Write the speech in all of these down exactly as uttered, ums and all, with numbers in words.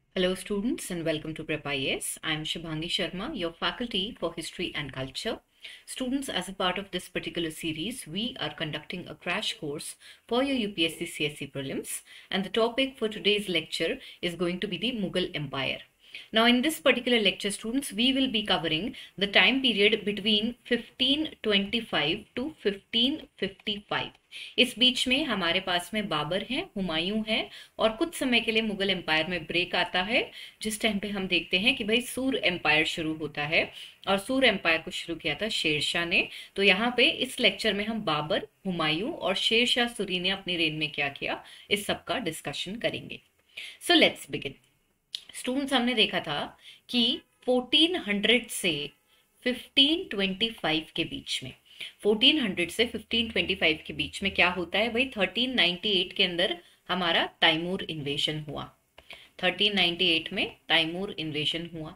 Hello students and welcome to Prep I A S. I am Shubhangi Sharma, your faculty for History and Culture. Students, as a part of this particular series, we are conducting a crash course for your U P S C C S E prelims, and the topic for today's lecture is going to be the Mughal Empire. Now in this particular lecture, students, we will be covering the time period between fifteen twenty-five to fifteen fifty-five. इस बीच में हमारे पास में बाबर हैं, हुमायूं हैं और कुछ समय के लिए मुगल एम्पायर में ब्रेक आता है, जिस टाइम पे हम देखते हैं कि भाई सूर एम्पायर शुरू होता है और सूर एम्पायर को शुरू किया था शेरशाह ने। तो यहाँ पे इस लेक्चर में हम बाबर, हुमायूं और शेरशाह सूरी ने अपनी रेन में क्या किया, इस सब का डिस्कशन करेंगे। So let's begin. स्टूडेंट्स, हमने देखा था कि चौदह सौ से पंद्रह सौ पच्चीस के बीच में चौदह सौ से पंद्रह सौ पच्चीस के बीच में क्या होता है भाई, तेरह सौ अट्ठानवे के अंदर हमारा तैमूर इन्वेशन हुआ। तेरह सौ अट्ठानवे में तैमूर इन्वेशन हुआ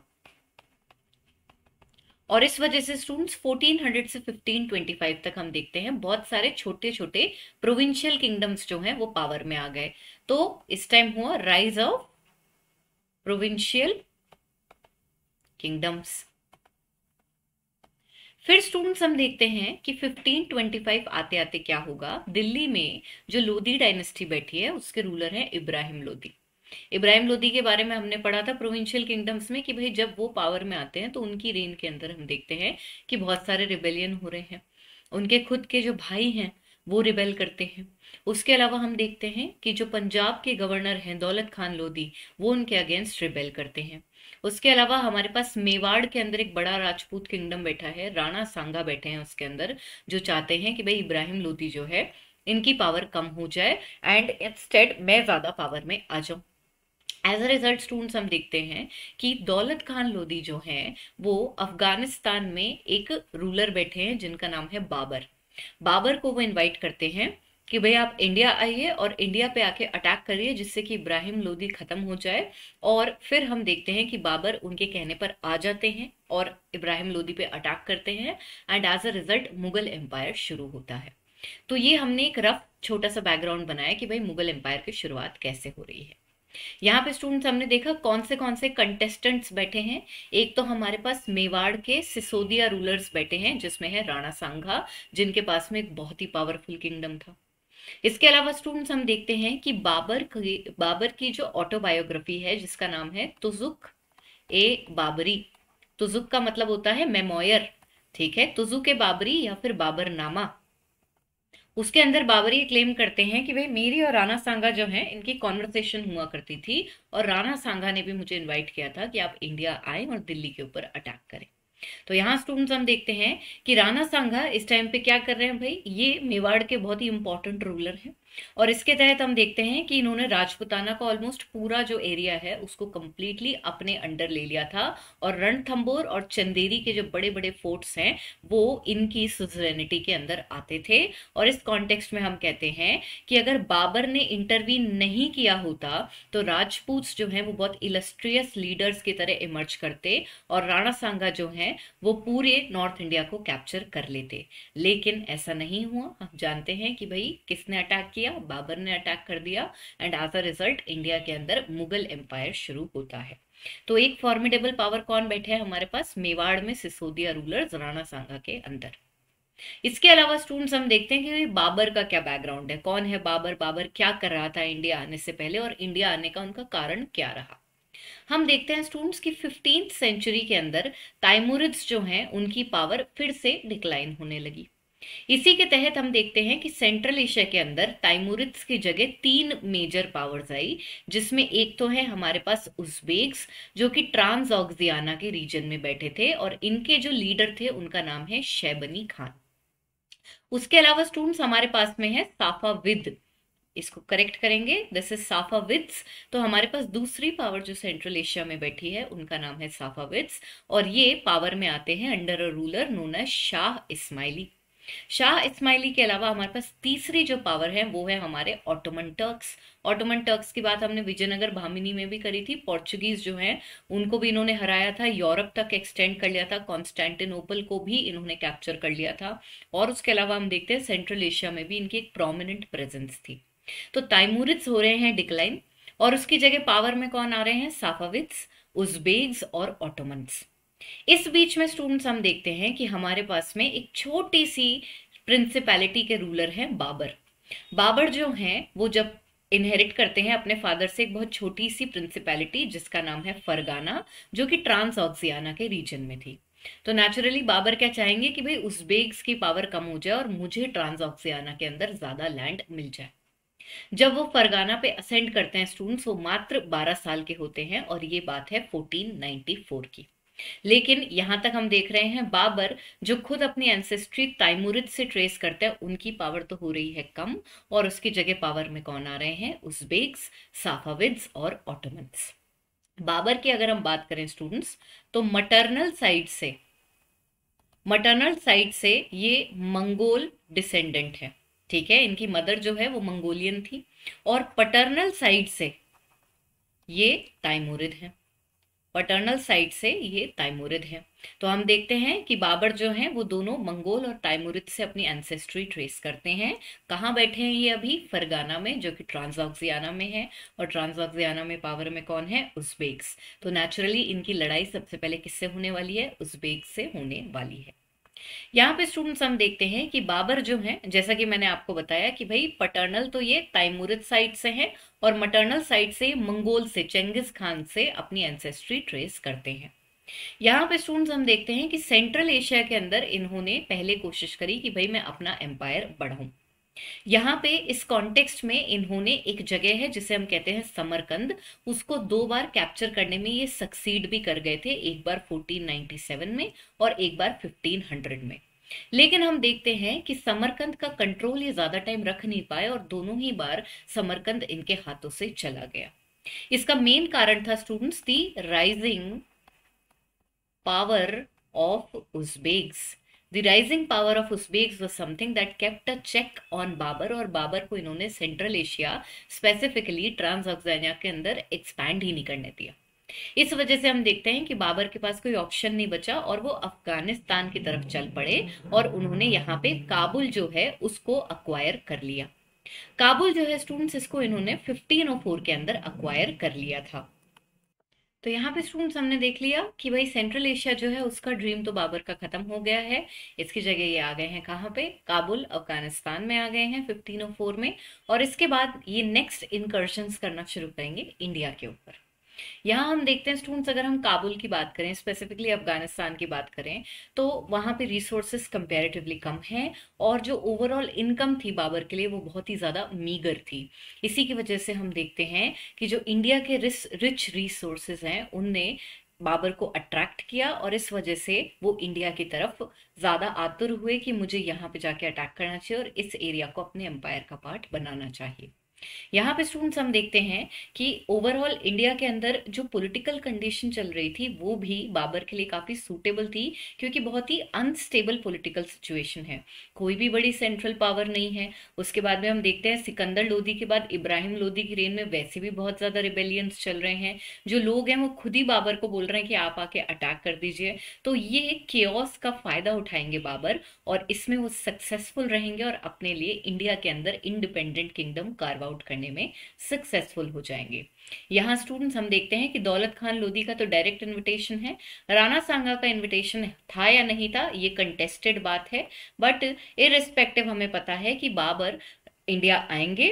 और इस वजह से स्टूडेंट्स चौदह सौ से पंद्रह सौ पच्चीस तक हम देखते हैं बहुत सारे छोटे छोटे प्रोविंशियल किंगडम्स जो हैं वो पावर में आ गए। तो इस टाइम हुआ राइज ऑफ प्रोविंशियल किंगडम्स। फिर स्टूडेंट्स हम देखते हैं कि पंद्रह सौ पच्चीस आते आते क्या होगा, दिल्ली में जो लोधी डायनेस्टी बैठी है उसके रूलर हैं इब्राहिम लोधी। इब्राहिम लोधी के बारे में हमने पढ़ा था प्रोविंशियल किंगडम्स में कि भाई जब वो पावर में आते हैं तो उनकी रेन के अंदर हम देखते हैं कि बहुत सारे रिबेलियन हो रहे हैं, उनके खुद के जो भाई हैं वो रिबेल करते हैं। उसके अलावा हम देखते हैं कि जो पंजाब के गवर्नर हैं दौलत खान लोधी, वो उनके अगेंस्ट रिबेल करते हैं। उसके अलावा हमारे पास मेवाड़ के अंदर एक बड़ा राजपूत किंगडम बैठा है, राणा सांगा बैठे हैं उसके अंदर, जो चाहते हैं कि भाई इब्राहिम लोधी जो है इनकी पावर कम हो जाए एंड इंस्टेड मैं ज्यादा पावर में आ जाऊं। एज अ रिजल्ट स्टूडेंट्स हम देखते हैं कि दौलत खान लोधी जो हैं वो अफगानिस्तान में एक रूलर बैठे हैं जिनका नाम है बाबर। बाबर को वो इनवाइट करते हैं कि भाई आप इंडिया आइए और इंडिया पे आके अटैक करिए जिससे कि इब्राहिम लोधी खत्म हो जाए। और फिर हम देखते हैं कि बाबर उनके कहने पर आ जाते हैं और इब्राहिम लोधी पे अटैक करते हैं and as a result Mughal empire शुरू होता है। तो ये हमने एक रफ छोटा सा बैकग्राउंड बनाया कि भाई मुगल एम्पायर की शुरुआत कैसे हो रही है। यहाँ पे स्टूडेंट्स हमने देखा कौन से कौन से कंटेस्टेंट्स बैठे हैं। एक तो हमारे पास मेवाड़ के सिसोदिया रूलर्स बैठे हैं जिसमें है राणा सांगा, जिनके पास में एक बहुत ही पावरफुल किंगडम था। इसके अलावा स्टूडेंट्स हम देखते हैं कि बाबर की बाबर की जो ऑटोबायोग्राफी है जिसका नाम है तुजुक ए बाबरी। तुजुक का मतलब होता है मेमोयर, ठीक है, तुजुक ए बाबरी या फिर बाबरनामा। उसके अंदर बाबर ये क्लेम करते हैं कि भाई मेरी और राणा सांगा जो है इनकी कॉन्वर्सेशन हुआ करती थी और राणा सांगा ने भी मुझे इनवाइट किया था कि आप इंडिया आए और दिल्ली के ऊपर अटैक करें। तो यहाँ स्टूडेंट्स हम देखते हैं कि राणा सांगा इस टाइम पे क्या कर रहे हैं भाई, ये मेवाड़ के बहुत ही इंपॉर्टेंट रूलर हैं और इसके तहत हम देखते हैं कि इन्होंने राजपुताना का ऑलमोस्ट पूरा जो एरिया है उसको कंप्लीटली अपने अंडर ले लिया था और रणथंबोर और चंदेरी के जो बड़े बड़े फोर्ट्स हैं वो इनकी सुजरेनिटी के अंदर आते थे। और इस कॉन्टेक्स्ट में हम कहते हैं कि अगर बाबर ने इंटरवीन नहीं किया होता तो राजपूत जो हैं वो बहुत इलस्ट्रियस लीडर्स की तरह इमर्ज करते और राणा सांगा जो हैं वो पूरे नॉर्थ इंडिया को कैप्चर कर लेते। लेकिन ऐसा नहीं हुआ। हम जानते हैं कि भाई किसने अटैक किया, बाबर ने अटैक कर दिया and as a result India के अंदर मुगल एम्पायर शुरू होता है। तो एक फॉर्मिडेबल पावर कौन बैठे हैं हमारे पास, मेवाड़ में सिसोदिया रूलर्स राणा सांगा के अंदर। इसके अलावा स्टूडेंट्स हम देखते हैं कि बाबर का क्या बैकग्राउंड है, कौन है बाबर, बाबर क्या कर रहा था इंडिया आने से पहले और इंडिया आने का उनका कारण क्या रहा। हम देखते हैं स्टूडेंट्स की फिफ्टींथ सेंचुरी के अंदर तैमूरिड्स जो हैं उनकी पावर फिर से डिक्लाइन होने लगी। इसी के तहत हम देखते हैं कि सेंट्रल एशिया के अंदर तैमूरिड्स की जगह तीन मेजर पावर्स आई, जिसमें एक तो है हमारे पास उज़्बेक्स जो कि ट्रांसऑक्सियाना के रीजन में बैठे थे और इनके जो लीडर थे उनका नाम है शैबनी खान। उसके अलावा स्टूडेंट्स हमारे पास में है साफाविद, इसको करेक्ट करेंगे, दिस इज साफाविद्स। तो हमारे पास दूसरी पावर जो सेंट्रल एशिया में बैठी है उनका नाम है साफाविद्स और ये पावर में आते हैं under a ruler known as Shah Ismaili. Shah Ismaili के अलावा हमारे पास तीसरी जो पावर है वो है हमारे ऑटोमन टर्क्स। ऑटोमन टर्क्स की बात हमने विजयनगर भामिनी में भी करी थी। पोर्चुगीज जो हैं उनको भी इन्होंने हराया था, यूरोप तक एक्सटेंड कर लिया था, कॉन्स्टेंटिनोपल को भी इन्होंने कैप्चर कर लिया था और उसके अलावा हम देखते हैं सेंट्रल एशिया में भी इनकी एक प्रोमिनेंट प्रेजेंस थी। तो तैमूरिड्स हो रहे हैं डिक्लाइन और उसकी जगह पावर में कौन आ रहे हैं? साफाविद्स, उज़्बेक्स और ऑटोमन्स। इस बीच में स्टूडेंट्स हम देखते हैं कि हमारे पास में एक छोटी सी प्रिंसिपैलिटी के रूलर हैं बाबर। बाबर जो हैं वो जब इनहेरिट करते हैं अपने फादर से एक बहुत छोटी सी प्रिंसिपैलिटी जिसका नाम है फरगाना, जो कि ट्रांस ऑक्सियाना के रीजन में थी। तो नेचुरली बाबर क्या चाहेंगे कि भाई उज़्बेक्स की पावर कम हो जाए और मुझे ट्रांस ऑक्सियाना के अंदर ज्यादा लैंड मिल जाए। जब वो फरगाना पे असेंड करते हैं स्टूडेंट्स, वो मात्र बारह साल के होते हैं और ये बात है फोर्टीन नाइंटी फोर की। लेकिन यहां तक हम देख रहे हैं बाबर जो खुद अपनी एंसेस्ट्री तैमूरिद से ट्रेस करते हैं, उनकी पावर तो हो रही है कम, और उसकी जगह पावर में कौन आ रहे हैं? उज़्बेक्स, साफाविद्स और ऑटोमन्स। बाबर की अगर हम बात करें स्टूडेंट्स, तो मटर्नल साइड से मटर्नल साइड से ये मंगोल डिसेंडेंट है। ठीक है, इनकी मदर जो है वो मंगोलियन थी, और पटर्नल साइड से ये तैमूरिद है। पटर्नल साइड से ये तैमूरिद है। तो हम देखते हैं कि बाबर जो हैं वो दोनों मंगोल और तैमूरिद से अपनी एंसेस्ट्री ट्रेस करते हैं। कहाँ बैठे हैं ये अभी? फरगाना में, जो कि ट्रांसऑक्सियाना में है, और ट्रांसऑक्सियाना में पावर में कौन है? उज़्बेक्स। तो नेचुरली इनकी लड़ाई सबसे पहले किससे होने वाली है? उज़्बेक्स से होने वाली है। यहाँ पे स्टूडेंट्स हम देखते हैं कि बाबर जो है, जैसा कि मैंने आपको बताया कि भाई पटर्नल तो ये तैमूरिद साइड से है, और मटर्नल साइड से मंगोल से, चेंगिस खान से अपनी एंसेस्ट्री ट्रेस करते हैं। यहाँ पे स्टूडेंट्स हम देखते हैं कि सेंट्रल एशिया के अंदर इन्होंने पहले कोशिश करी कि भाई मैं अपना एम्पायर बढ़ाऊं। यहाँ पे इस कॉन्टेक्स्ट में इन्होंने एक जगह है जिसे हम कहते हैं समरकंद, उसको दो बार कैप्चर करने में ये सक्सीड भी कर गए थे, एक बार फोर्टीन नाइंटी सेवन में और एक बार फिफ्टीन हंड्रेड में। लेकिन हम देखते हैं कि समरकंद का कंट्रोल ये ज्यादा टाइम रख नहीं पाए और दोनों ही बार समरकंद इनके हाथों से चला गया। इसका मेन कारण था students the rising power of Uzbeks. The rising power of Uzbeks was something that kept a check on Babur, और बाबर को इन्होंने सेंट्रल एशिया स्पेसिफिकली ट्रांसऑक्सियाना के अंदर एक्सपैंड ही नहीं करने दिया। इस वजह से हम देखते हैं कि बाबर के पास कोई ऑप्शन नहीं बचा और वो अफगानिस्तान की तरफ चल पड़े, और उन्होंने यहाँ पे काबुल जो है उसको अक्वायर कर लिया। काबुल जो है स्टूडेंट्स, इसको इन्होंने फिफ्टीन ओ फोर के अंदर अक्वायर कर लिया था। तो यहाँ पे स्टूडेंट्स हमने देख लिया कि भाई सेंट्रल एशिया जो है उसका ड्रीम तो बाबर का खत्म हो गया है। इसकी जगह ये आ गए हैं कहाँ पे? काबुल, अफगानिस्तान में आ गए हैं फिफ्टीन ओ फोर में, और इसके बाद ये नेक्स्ट इनकर्शंस करना शुरू करेंगे इंडिया के ऊपर। यहाँ हम देखते हैं स्टूडेंट्स, अगर हम काबुल की बात करें, स्पेसिफिकली अफगानिस्तान की बात करें, तो वहाँ पे रिसोर्सेस कंपैरेटिवली कम हैं, और जो ओवरऑल इनकम थी बाबर के लिए वो बहुत ही ज़्यादा मीगर थी। इसी की वजह से हम देखते हैं कि जो इंडिया के रिच रिसोर्सेज हैं उनने बाबर को अट्रैक्ट किया, और इस वजह से वो इंडिया की तरफ ज़्यादा आतुर हुए कि मुझे यहाँ पे जाके अटैक करना चाहिए और इस एरिया को अपने एम्पायर का पार्ट बनाना चाहिए। यहाँ पे स्टूडेंट्स हम देखते हैं कि ओवरऑल इंडिया के अंदर जो पॉलिटिकल कंडीशन चल रही थी वो भी बाबर के लिए काफी सूटेबल थी, क्योंकि बहुत ही अनस्टेबल पॉलिटिकल सिचुएशन है, कोई भी बड़ी सेंट्रल पावर नहीं है। उसके बाद में हम देखते हैं सिकंदर लोदी के बाद इब्राहिम लोदी की रेन में वैसे भी बहुत ज्यादा रिबेलियंस चल रहे हैं, जो लोग हैं वो खुद ही बाबर को बोल रहे हैं कि आप आके अटैक कर दीजिए। तो ये केओस का फायदा उठाएंगे बाबर, और इसमें वो सक्सेसफुल रहेंगे और अपने लिए इंडिया के अंदर इंडिपेंडेंट किंगडम कार्व आउट करने में सक्सेसफुल हो जाएंगे। यहाँ स्टूडेंट्स हम देखते हैं कि दौलत खान लोदी का तो डायरेक्ट इनविटेशन है, राणा सांगा का इनविटेशन था या नहीं था ये कंटेस्टेड बात है, बट इररिस्पेक्टिव हमें पता है कि बाबर इंडिया आएंगे,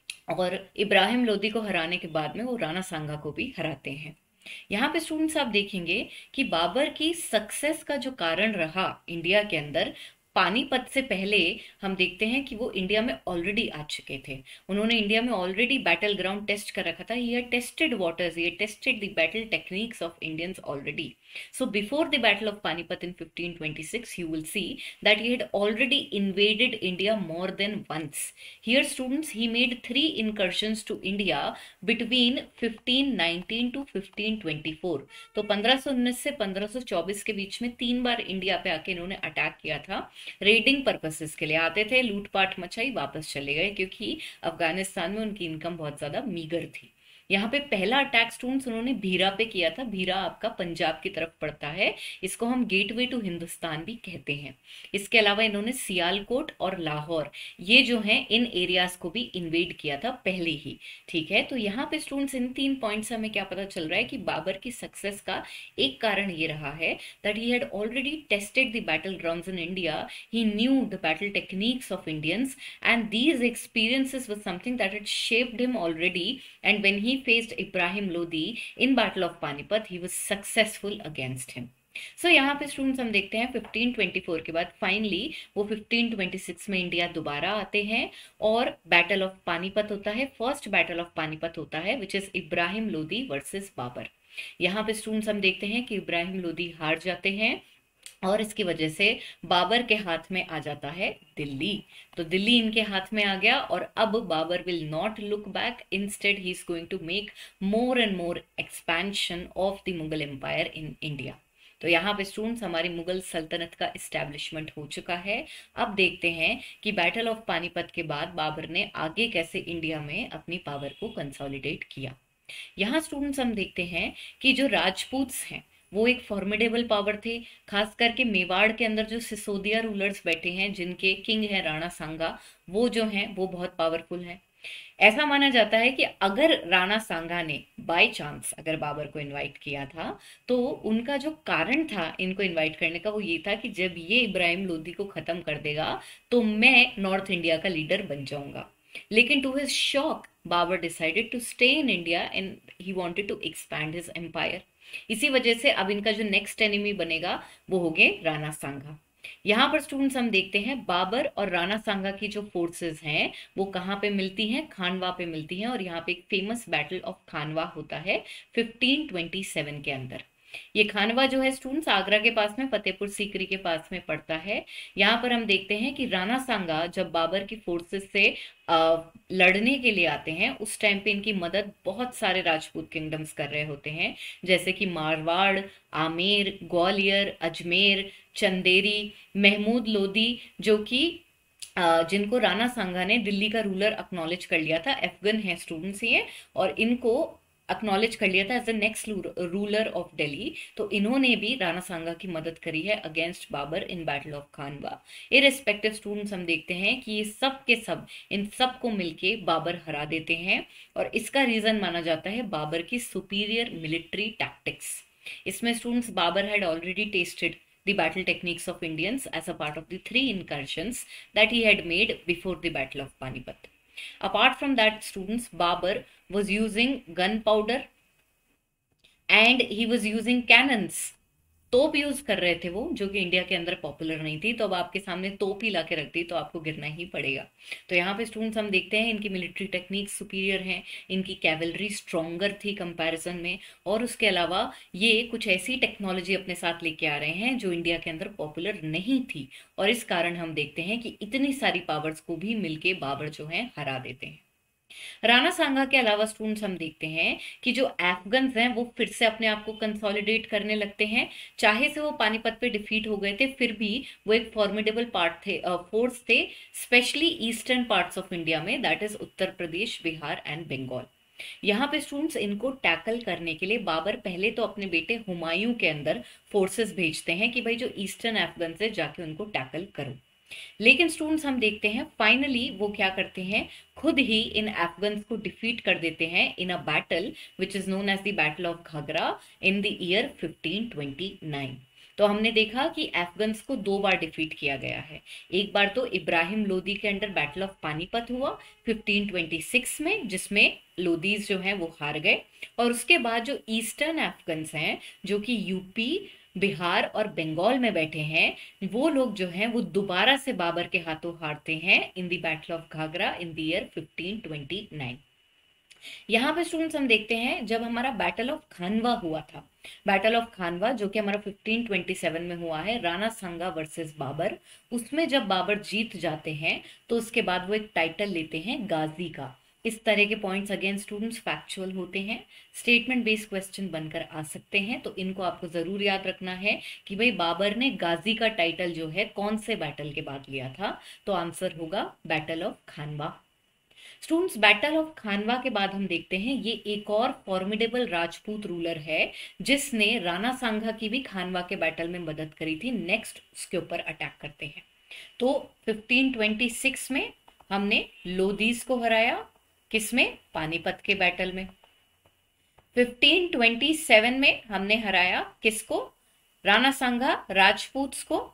और इब्राहिम लोदी को हराने के बाद में वो राणा सांगा को भी हराते हैं। यहाँ पे स्टूडेंट्स आप देखेंगे कि बाबर की सक्सेस का जो कारण रहा इंडिया के अंदर, पानीपत से पहले हम देखते हैं कि वो इंडिया में ऑलरेडी आ चुके थे। उन्होंने इंडिया में ऑलरेडी बैटल ग्राउंड टेस्ट कर रखा था, ये टेस्टेड वाटर्स, ये tested the battle techniques of Indians already. So before the Battle of Panipat in fifteen twenty-six, you will see that he had already invaded India more than once. Here, students, he made three incursions to India between fifteen nineteen to fifteen twenty-four. तो पंद्रह सौ उन्नीस से पंद्रह सौ चौबीस के बीच में तीन बार इंडिया पे आके इन्होंने अटैक किया था। रेडिंग पर्पसेस के लिए आते थे, लूटपाट मचाई, वापस चले गए, क्योंकि अफगानिस्तान में उनकी इनकम बहुत ज्यादा मीगर थी। यहाँ पे पहला अटैक स्टूडेंट्स उन्होंने भीरा पे किया था। भीरा आपका पंजाब की तरफ पड़ता है, इसको हम गेटवे टू हिंदुस्तान भी कहते हैं। इसके अलावा इन्होंने सियालकोट और लाहौर, ये जो है इन एरियाज को भी इन्वेड किया था पहले ही। ठीक है, तो यहाँ पे स्टूडेंट्स इन तीन पॉइंट्स से हमें क्या पता चल रहा है कि बाबर की सक्सेस का एक कारण ये रहा है that he had already tested the battle grounds in India, he knew the battle techniques of Indians, and these experiences was something that had shaped him already, and when he faced Ibrahim Lodi in battle of Panipat he was successful against him. So so, यहाँ पे students हम देखते हैं fifteen twenty four के बाद finally वो fifteen twenty six में India दोबारा आते हैं और बैटल ऑफ पानीपत होता है। फर्स्ट बैटल ऑफ पानीपत होता है which is Ibrahim Lodi versus Babur. यहाँ पे स्टूडेंट्स हम देखते हैं कि इब्राहिम लोदी हार जाते हैं और इसकी वजह से बाबर के हाथ में आ जाता है दिल्ली। तो दिल्ली इनके हाथ में आ गया और अब Babur will not look back, instead he is going to make more and more expansion of the Mughal empire in India. तो यहाँ पे स्टूडेंट्स हमारी मुगल सल्तनत का इस्टेब्लिशमेंट हो चुका है। अब देखते हैं कि बैटल ऑफ पानीपत के बाद बाबर ने आगे कैसे इंडिया में अपनी पावर को कंसोलिडेट किया। यहाँ स्टूडेंट्स हम देखते हैं कि जो राजपूत्स हैं वो एक फॉर्मिडेबल पावर थे। खास करके मेवाड़ के अंदर जो सिसोदिया रूलर्स बैठे हैं जिनके किंग है राणा सांगा, वो जो हैं वो बहुत पावरफुल हैं। ऐसा माना जाता है कि अगर राणा सांगा ने बाय चांस अगर बाबर को इनवाइट किया था तो उनका जो कारण था इनको इनवाइट करने का वो ये था कि जब ये इब्राहिम लोदी को खत्म कर देगा तो मैं नॉर्थ इंडिया का लीडर बन जाऊंगा। लेकिन to his shock Babur decided to stay in India and he wanted to expand his empire. इसी वजह से अब इनका जो नेक्स्ट एनिमी बनेगा वो हो गए राणा सांगा। यहाँ पर स्टूडेंट्स हम देखते हैं बाबर और राणा सांगा की जो फोर्सेस हैं वो कहाँ पे मिलती हैं, खानवा पे मिलती हैं। और यहाँ पे एक फेमस बैटल ऑफ खानवा होता है फिफ्टीन ट्वेंटी सेवन के अंदर। ये खानवा जो है स्टूडेंट्स आगरा के पास में फतेहपुर सीकरी के पास में पड़ता है। यहाँ पर हम देखते हैं कि राणा सांगा जब बाबर की फोर्सेस से आ, लड़ने के लिए आते हैं उस टाइम पे इनकी मदद बहुत सारे राजपूत किंगडम्स कर रहे होते हैं, जैसे कि मारवाड़, आमेर, ग्वालियर, अजमेर, चंदेरी, महमूद लोदी, जो कि जिनको राणा सांगा ने दिल्ली का रूलर अक्नॉलेज कर लिया था। अफगन है स्टूडेंट्स ये, और इनको अक्नॉलेज कर लिया था as the next ruler of Delhi. तो इन्होंने भी राणा सांगा की मदद करी है against Babur in battle of Khanwa. Irrespective students हम देखते हैं कि ये सब के सब इन सब को मिलके बाबर हरा देते हैं और इसका रीजन माना जाता है बाबर की सुपीरियर मिलिट्री टैक्टिक्स। इसमें students Babur had already tested the battle techniques of Indians as a part of the three incursions that he had made before the battle of Panipat. Apart from that, students, Babur was using gunpowder and he was using cannons. तोप use कर रहे थे वो, जो कि India के अंदर popular नहीं थी। तो अब आपके सामने तोप ही ला के रख दी तो आपको गिरना ही पड़ेगा। तो यहाँ पे स्टूडेंट्स हम देखते हैं इनकी मिलिट्री टेक्निक सुपीरियर हैं, इनकी कैवलरी स्ट्रॉन्गर थी कंपैरिजन में, और उसके अलावा ये कुछ ऐसी टेक्नोलॉजी अपने साथ लेके आ रहे हैं जो इंडिया के अंदर पॉपुलर नहीं थी। और इस कारण हम देखते हैं कि इतनी सारी पावर्स को भी मिलके बाबर जो है हरा देते हैं। राणा सांगा के अलावा स्टूडेंट्स हम देखते हैं कि जो अफगन्स हैं वो फिर से अपने आप को कंसोलिडेट करने लगते हैं। चाहे से वो पानीपत पे डिफीट हो गए थे फिर भी वो एक फॉर्मिडेबल पार्ट थे, फोर्स थे, specially eastern parts of India में, that is Uttar Pradesh, Bihar and Bengal. यहाँ पे स्टूडेंट्स इनको टैकल करने के लिए बाबर पहले तो अपने बेटे हुमायूं के अंदर फोर्सेस भेजते हैं कि भाई जो ईस्टर्न अफगन है जाके उनको टैकल करो। लेकिन स्टूडेंट्स हम देखते हैं फाइनली वो क्या करते हैं, खुद ही इन अफगन्स को डिफीट कर देते हैं in a battle which is known as the battle of Ghaghra in the year fifteen twenty nine. तो हमने देखा कि अफगन्स को दो बार डिफीट किया गया है। एक बार तो इब्राहिम लोदी के अंडर बैटल ऑफ पानीपत हुआ फिफ्टीन ट्वेंटी सिक्स में, जिसमें लोदीज जो हैं वो हार गए। और उसके बाद जो ईस्टर्न अफगन्स हैं जो कि यूपी, बिहार और बंगाल में बैठे हैं, वो लोग जो हैं वो दोबारा से बाबर के हाथों हारते हैं in the battle of Ghaghra in the year fifteen twenty nine. यहाँ पे स्टूडेंट्स हम देखते हैं जब हमारा बैटल ऑफ खानवा हुआ था, बैटल ऑफ खानवा जो कि हमारा फिफ्टीन ट्वेंटी सेवन में हुआ है, राणा सांगा वर्सेस बाबर, उसमें जब बाबर जीत जाते हैं तो उसके बाद वो एक टाइटल लेते हैं गाजी का। इस तरह के पॉइंट्स अगेन स्टूडेंट्स फैक्चुअल होते हैं, स्टेटमेंट बेस्ड क्वेश्चन बनकर आ सकते हैं। तो इनको आपको जरूर याद रखना है कि भाई बाबर ने गाजी का टाइटल जो है कौन से बैटल के बाद लिया था, तो आंसर होगा battle of Khanwa. Students, battle of Khanwa के बाद हम देखते हैं ये एक और फॉर्मिडेबल राजपूत रूलर है जिसने राणा सांगा की भी खानवा के बैटल में मदद करी थी। नेक्स्ट उसके ऊपर अटैक करते हैं। तो फिफ्टीन ट्वेंटी सिक्स में हमने लोदीज को हराया, किसमें? पानीपत के बैटल में। फिफ्टीन ट्वेंटी सेवन में हमने हराया किसको? राणा सांगा राजपूत्स को।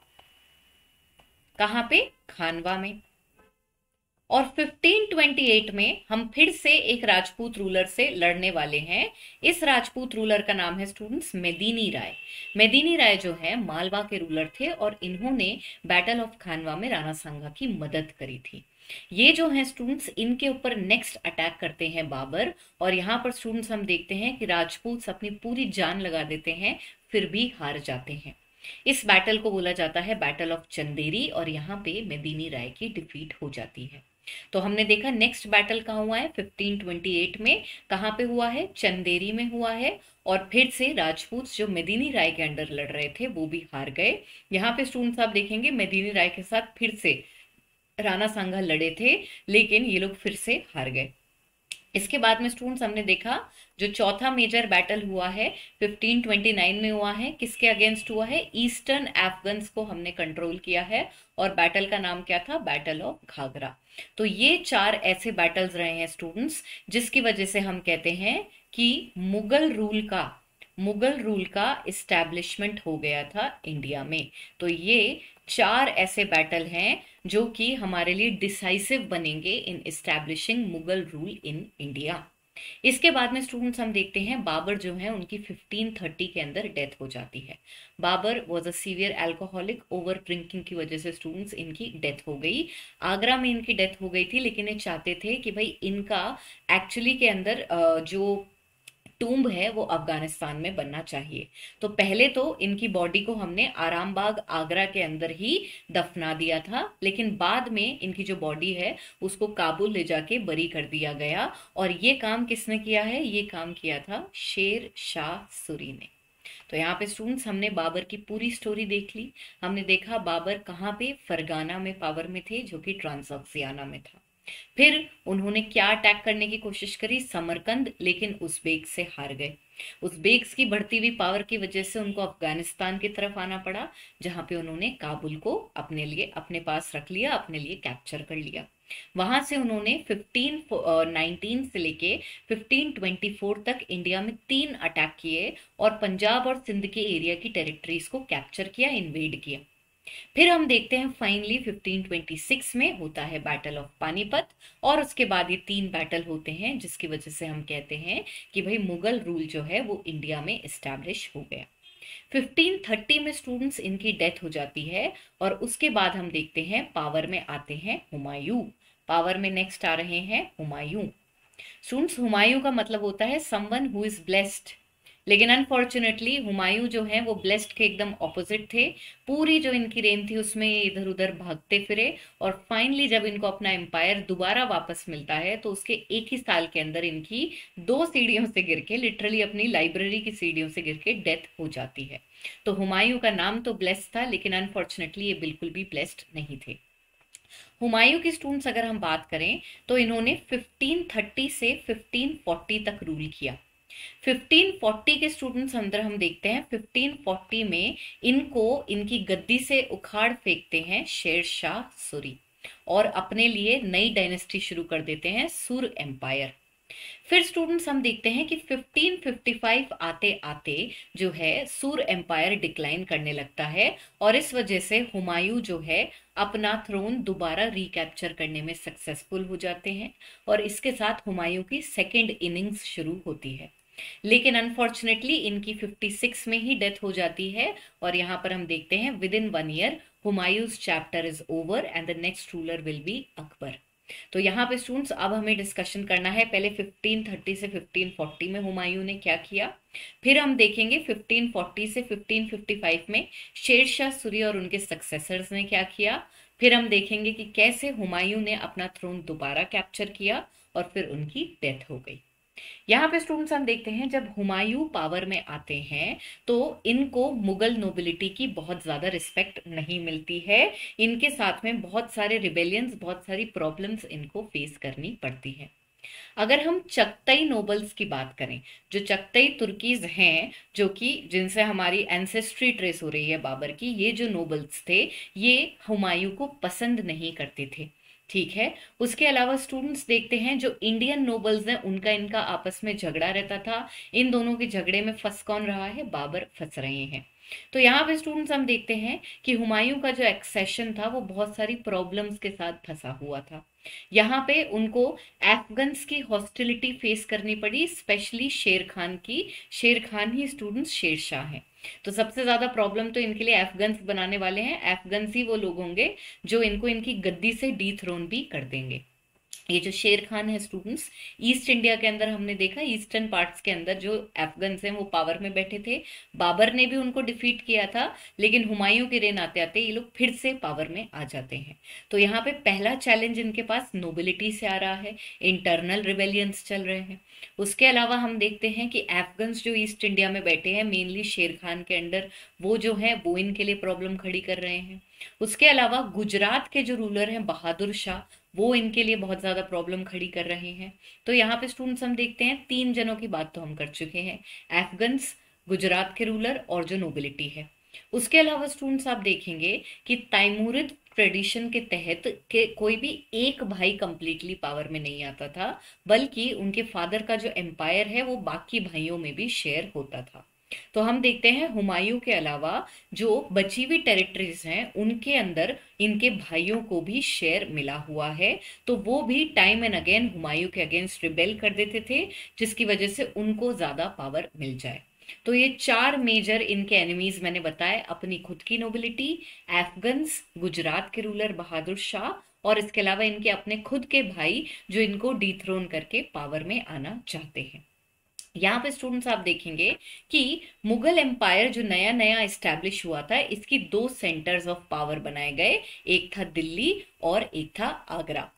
कहां पे? खानवा में। और फिफ्टीन ट्वेंटी एट में हम फिर से एक राजपूत रूलर से लड़ने वाले हैं। इस राजपूत रूलर का नाम है स्टूडेंट्स मेदिनी राय। मेदिनी राय जो है मालवा के रूलर थे और इन्होंने बैटल ऑफ खानवा में राणा सांगा की मदद करी थी। ये जो है स्टूडेंट्स, इनके ऊपर नेक्स्ट अटैक करते हैं बाबर। और यहाँ पर स्टूडेंट्स हम देखते हैं कि राजपूत अपनी पूरी जान लगा देते हैं, फिर भी हार जाते हैं। इस बैटल को बोला जाता है बैटल ऑफ चंदेरी और यहाँ पे मेदिनी राय की डिफीट हो जाती है। तो हमने देखा नेक्स्ट बैटल कहाँ हुआ है? फिफ्टीन ट्वेंटी एट में। कहाँ पे हुआ है? चंदेरी में हुआ है। और फिर से राजपूत जो मेदिनी राय के अंडर लड़ रहे थे वो भी हार गए। यहाँ पे स्टूडेंट्स आप देखेंगे मेदिनी राय के साथ फिर से राणा सांगा लड़े थे, लेकिन ये लोग फिर से हार गए। इसके बाद में स्टूडेंट्स हमने देखा जो चौथा मेजर बैटल हुआ है फिफ्टीन ट्वेंटी नाइन में हुआ है। किसके अगेंस्ट हुआ है? ईस्टर्न अफगन्स को हमने कंट्रोल किया है और बैटल का नाम क्या था? Battle of Ghaghra. तो ये चार ऐसे बैटल्स रहे हैं स्टूडेंट्स जिसकी वजह से हम कहते हैं कि मुगल रूल का मुगल रूल का इस्टेब्लिशमेंट हो गया था इंडिया में। तो ये चार ऐसे बैटल हैं जो कि हमारे लिए डिसाइसिव बनेंगे in establishing Mughal rule in India. इसके बाद में स्टूडेंट्स हम देखते हैं बाबर जो है उनकी फिफ्टीन थर्टी के अंदर डेथ हो जाती है। Babar was a severe alcoholic, over drinking की वजह से स्टूडेंट्स इनकी डेथ हो गई। आगरा में इनकी डेथ हो गई थी, लेकिन ये चाहते थे कि भाई इनका एक्चुअली के अंदर जो टूम्ब है वो अफगानिस्तान में बनना चाहिए। तो पहले तो इनकी बॉडी को हमने आरामबाग आगरा के अंदर ही दफना दिया था, लेकिन बाद में इनकी जो बॉडी है उसको काबुल ले जाके बरी कर दिया गया। और ये काम किसने किया है? ये काम किया था शेर शाह सूरी ने। तो यहाँ पे स्टूडेंट्स हमने बाबर की पूरी स्टोरी देख ली। हमने देखा बाबर कहाँ पे? फरगाना में पावर में थे, जो कि ट्रांसऑक्सियाना में था। फिर उन्होंने क्या अटैक करने की कोशिश करी? समरकंद, लेकिन उज़्बेक से हार गए। उज़्बेक्स की बढ़ती हुई पावर की वजह से उनको अफगानिस्तान की तरफ आना पड़ा, जहां पे उन्होंने काबुल को अपने लिए अपने पास रख लिया, अपने लिए कैप्चर कर लिया। वहां से उन्होंने फिफ्टीन नाइनटीन से लेके फिफ्टीन ट्वेंटी फोर तक इंडिया में तीन अटैक किए और पंजाब और सिंध के एरिया की टेरिटरीज को कैप्चर किया, इन्वेड किया। फिर हम देखते हैं फाइनली फिफ्टीन ट्वेंटी सिक्स में होता है बैटल ऑफ पानीपत। और उसके बाद ये तीन बैटल होते हैं जिसकी वजह से हम कहते हैं कि भाई मुगल रूल जो है वो इंडिया में एस्टैब्लिश हो गया। फिफ्टीन थर्टी में स्टूडेंट्स इनकी डेथ हो जाती है और उसके बाद हम देखते हैं पावर में आते हैं हुमायूं। पावर में नेक्स्ट आ रहे हैं हुमायूं। स्टूडेंट्स, हुमायूं का मतलब होता है समवन हु इज ब्लेस्ड, लेकिन अनफॉर्चुनेटली हुमायूं जो है वो ब्लेस्ड के एकदम ऑपोजिट थे। पूरी जो इनकी रेन थी उसमें इधर उधर भागते फिरे और फाइनली जब इनको अपना एम्पायर दोबारा वापस मिलता है तो उसके एक ही साल के अंदर इनकी दो सीढ़ियों से गिर के, लिटरली अपनी लाइब्रेरी की सीढ़ियों से गिर के डेथ हो जाती है। तो हुमायूं का नाम तो ब्लेस्ड था, लेकिन अनफॉर्चुनेटली ये बिल्कुल भी ब्लेस्ड नहीं थे। हुमायूं की स्टूडेंट्स अगर हम बात करें तो इन्होंने फिफ्टीन थर्टी से फिफ्टीन फोर्टी तक रूल किया। फिफ्टीन फोर्टी के स्टूडेंट्स अंदर हम देखते हैं फिफ्टीन फोर्टी में इनको इनकी गद्दी से उखाड़ फेंकते हैं शेर शाह सूरी और अपने लिए नई डायनेस्टी शुरू कर देते हैं, सुर एम्पायर। फिर स्टूडेंट्स हम देखते हैं कि फिफ्टीन फिफ्टी फाइव आते आते जो है सुर एम्पायर डिक्लाइन करने लगता है और इस वजह से हुमायूं जो है अपना थ्रोन दोबारा रिकैप्चर करने में सक्सेसफुल हो जाते हैं और इसके साथ हुमायूं की सेकेंड इनिंग्स शुरू होती है। लेकिन अनफॉर्चुनेटली इनकी फिफ्टी सिक्स में ही डेथ हो जाती है और यहाँ पर हम देखते हैं with in one year Humayun's chapter is over and the next ruler will be Akbar. तो यहाँ पे स्टूडेंट्स अब हमें डिस्कशन करना है पहले फिफ्टीन थर्टी से फिफ्टीन फोर्टी में हुमायूं ने क्या किया, फिर हम देखेंगे फिफ्टीन फोर्टी से फिफ्टीन फिफ्टी फाइव में शेर शाह सूरी और उनके सक्सेसर्स ने क्या किया, फिर हम देखेंगे कि कैसे हुमायूं ने अपना थ्रोन दोबारा कैप्चर किया और फिर उनकी डेथ हो गई। यहाँ पे स्टूडेंट्स हम देखते हैं जब हुमायूं पावर में आते हैं तो इनको मुगल नोबिलिटी की बहुत ज्यादा रिस्पेक्ट नहीं मिलती है। इनके साथ में बहुत सारे रिबेलियंस, बहुत सारी प्रॉब्लम्स इनको फेस करनी पड़ती है। अगर हम चगतई नोबल्स की बात करें, जो चगतई तुर्कीज हैं, जो कि जिनसे हमारी एंसेस्ट्री ट्रेस हो रही है बाबर की, ये जो नोबल्स थे ये हुमायूं को पसंद नहीं करते थे। ठीक है। उसके अलावा स्टूडेंट्स देखते हैं जो इंडियन नोबल्स हैं उनका इनका आपस में झगड़ा रहता था। इन दोनों के झगड़े में फंस कौन रहा है? बाबर फंस रहे हैं। तो यहाँ पे स्टूडेंट्स हम देखते हैं कि हुमायूं का जो एक्सेशन था वो बहुत सारी प्रॉब्लम्स के साथ फंसा हुआ था। यहाँ पे उनको अफगन्स की हॉस्टिलिटी फेस करनी पड़ी, स्पेशली शेर खान की। शेर खान ही स्टूडेंट्स शेरशाह हैं। तो सबसे ज्यादा प्रॉब्लम तो इनके लिए अफगन्स बनाने वाले हैं। अफगन्स ही वो लोग होंगे जो इनको इनकी गद्दी से डीथ्रोन भी कर देंगे। ये जो शेर खान है स्टूडेंट्स, ईस्ट इंडिया के अंदर हमने देखा, ईस्टर्न पार्ट्स के अंदर जो अफगन्स हैं वो पावर में बैठे थे। बाबर ने भी उनको डिफीट किया था, लेकिन हुमायूं के रेन आते आते ये लोग फिर से पावर में आ जाते हैं। तो यहाँ पे पहला चैलेंज इनके पास नोबिलिटी से आ रहा है, इंटरनल रिबेलियंस चल रहे हैं। उसके अलावा हम देखते हैं कि अफगन्स जो ईस्ट इंडिया में बैठे हैं मेनली शेर खान के अंडर, वो जो है वो इनके लिए प्रॉब्लम खड़ी कर रहे हैं। उसके अलावा गुजरात के जो रूलर हैं बहादुर शाह, वो इनके लिए बहुत ज्यादा प्रॉब्लम खड़ी कर रहे हैं। तो यहाँ पे स्टूडेंट्स हम देखते हैं तीन जनों की बात तो हम कर चुके हैं, अफगन्स, गुजरात के रूलर और जो नोबिलिटी है। उसके अलावा स्टूडेंट्स आप देखेंगे कि तैमूरिद ट्रेडिशन के तहत के कोई भी एक भाई कंप्लीटली पावर में नहीं आता था, बल्कि उनके फादर का जो एम्पायर है वो बाकी भाइयों में भी शेयर होता था। तो हम देखते हैं हुमायूं के अलावा जो बची हुई टेरिटरीज हैं उनके अंदर इनके भाइयों को भी शेयर मिला हुआ है। तो वो भी टाइम एंड अगेन हुमायूं के अगेंस्ट रिबेल कर देते थे, जिसकी वजह से उनको ज्यादा पावर मिल जाए। तो ये चार मेजर इनके एनिमीज मैंने बताए, अपनी खुद की नोबिलिटी, अफगन्स, गुजरात के रूलर बहादुर शाह, और इसके अलावा इनके अपने खुद के भाई जो इनको डिथ्रोन करके पावर में आना चाहते हैं। यहाँ पे स्टूडेंट्स आप देखेंगे कि मुगल एम्पायर जो नया नया एस्टैब्लिश हुआ था, इसकी दो सेंटर्स ऑफ पावर बनाए गए, एक था दिल्ली और एक था आगरा।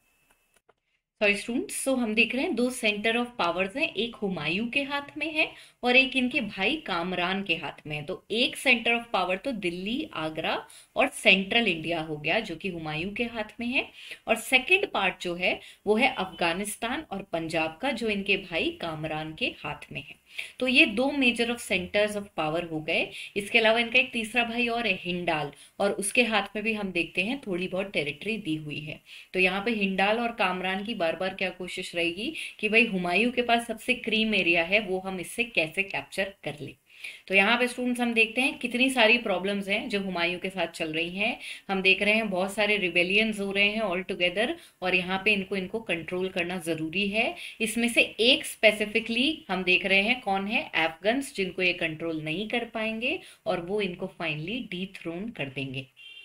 सॉरी स्टूडेंट्स, सो हम देख रहे हैं दो सेंटर ऑफ पावर्स हैं, एक हुमायूं के हाथ में है और एक इनके भाई कामरान के हाथ में है। तो एक सेंटर ऑफ पावर तो दिल्ली, आगरा और सेंट्रल इंडिया हो गया जो कि हुमायूं के हाथ में है, और सेकंड पार्ट जो है वो है अफगानिस्तान और पंजाब का, जो इनके भाई कामरान के हाथ में है। तो ये दो major of centres of power हो गए। इसके अलावा इनका एक तीसरा भाई और है हिंडाल, और उसके हाथ में भी हम देखते हैं थोड़ी बहुत टेरिटरी दी हुई है। तो यहाँ पे हिंडाल और कामरान की बार बार क्या कोशिश रहेगी कि भाई हुमायूं के पास सबसे क्रीम एरिया है, वो हम इससे कैसे कैप्चर कर ले। तो यहाँ पे स्टूडेंट्स हम देखते हैं कितनी सारी प्रॉब्लम्स हैं जो हुमायूं के साथ चल रही हैं। हम देख रहे हैं बहुत सारे रिबेलियंस हो रहे हैं ऑल टुगेदर, और यहाँ पे इनको इनको कंट्रोल करना जरूरी है। इसमें से एक स्पेसिफिकली हम देख रहे हैं कौन है, अफगन्स, जिनको ये कंट्रोल नहीं कर पाएंगे और वो इनको फाइनली डीथ्रोन कर देंगे।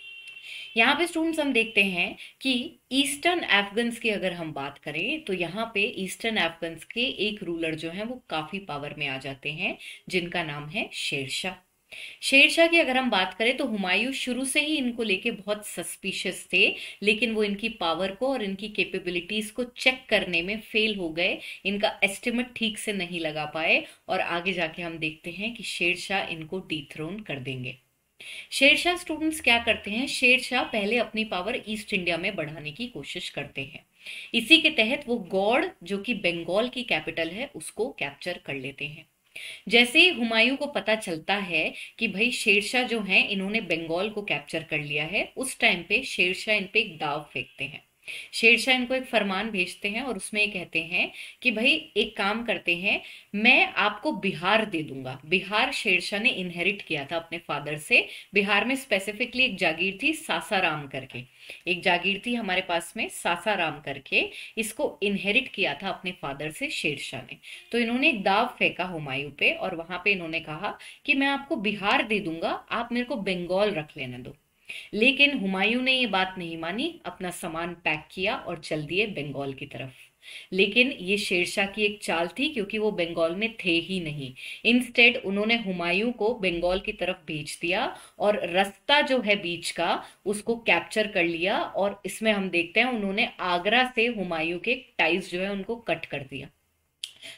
यहाँ पे स्टूडेंट्स हम देखते हैं कि ईस्टर्न अफगन्स की अगर हम बात करें तो यहाँ पे ईस्टर्न अफगन्स के एक रूलर जो हैं वो काफी पावर में आ जाते हैं, जिनका नाम है शेरशाह। शेरशाह की अगर हम बात करें तो हुमायूं शुरू से ही इनको लेके बहुत सस्पिशियस थे, लेकिन वो इनकी पावर को और इनकी कैपेबिलिटीज को चेक करने में फेल हो गए, इनका एस्टिमेट ठीक से नहीं लगा पाए, और आगे जाके हम देखते हैं कि शेरशाह इनको डिथ्रोन कर देंगे। शेरशाह स्टूडेंट्स क्या करते हैं, शेरशाह पहले अपनी पावर ईस्ट इंडिया में बढ़ाने की कोशिश करते हैं। इसी के तहत वो गौड़, जो कि बंगाल की कैपिटल है, उसको कैप्चर कर लेते हैं। जैसे ही हुमायूं को पता चलता है कि भाई शेरशाह जो हैं इन्होंने बंगाल को कैप्चर कर लिया है, उस टाइम पे शेरशाह इन पे एक दाव फेंकते हैं। शेरशाह इनको एक फरमान भेजते हैं और उसमें ये कहते हैं कि भाई एक काम करते हैं, मैं आपको बिहार दे दूंगा। बिहार शेरशाह ने इनहेरिट किया था अपने फादर से। बिहार में स्पेसिफिकली एक जागीर थी सासाराम करके, एक जागीर थी हमारे पास में सासाराम करके, इसको इनहेरिट किया था अपने फादर से शेरशाह ने। तो इन्होंने एक दाव फेंका हुमायूं पे, और वहां पे इन्होंने कहा कि मैं आपको बिहार दे दूंगा, आप मेरे को बंगाल रख लेने दो। लेकिन हुमायूं ने ये बात नहीं मानी, अपना सामान पैक किया और चल दिए बंगाल की तरफ। लेकिन ये शेरशाह की एक चाल थी, क्योंकि वो बंगाल में थे ही नहीं। इंस्टेड उन्होंने हुमायूं को बंगाल की तरफ भेज दिया और रास्ता जो है बीच का उसको कैप्चर कर लिया, और इसमें हम देखते हैं उन्होंने आगरा से हुमायूं के टाइज जो है उनको कट कर दिया।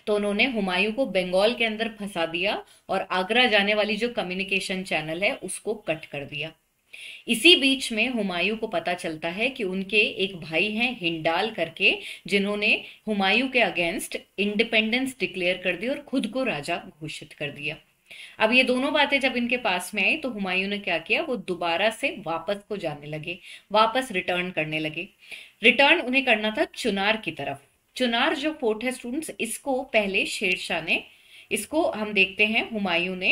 तो उन्होंने हुमायूं को बंगाल के अंदर फंसा दिया और आगरा जाने वाली जो कम्युनिकेशन चैनल है उसको कट कर दिया। इसी बीच में हुमायूं को पता चलता है कि उनके एक भाई हैं हिंडाल करके, जिन्होंने हुमायूं के अगेंस्ट इंडिपेंडेंस डिक्लेयर कर दी और खुद को राजा घोषित कर दिया। अब ये दोनों बातें जब इनके पास में आई तो हुमायूं ने क्या किया, वो दोबारा से वापस को जाने लगे, वापस रिटर्न करने लगे। रिटर्न उन्हें करना था चुनार की तरफ। चुनार जो फोर्ट है स्टूडेंट्स, इसको पहले शेरशाह ने, इसको हम देखते हैं हुमायूं ने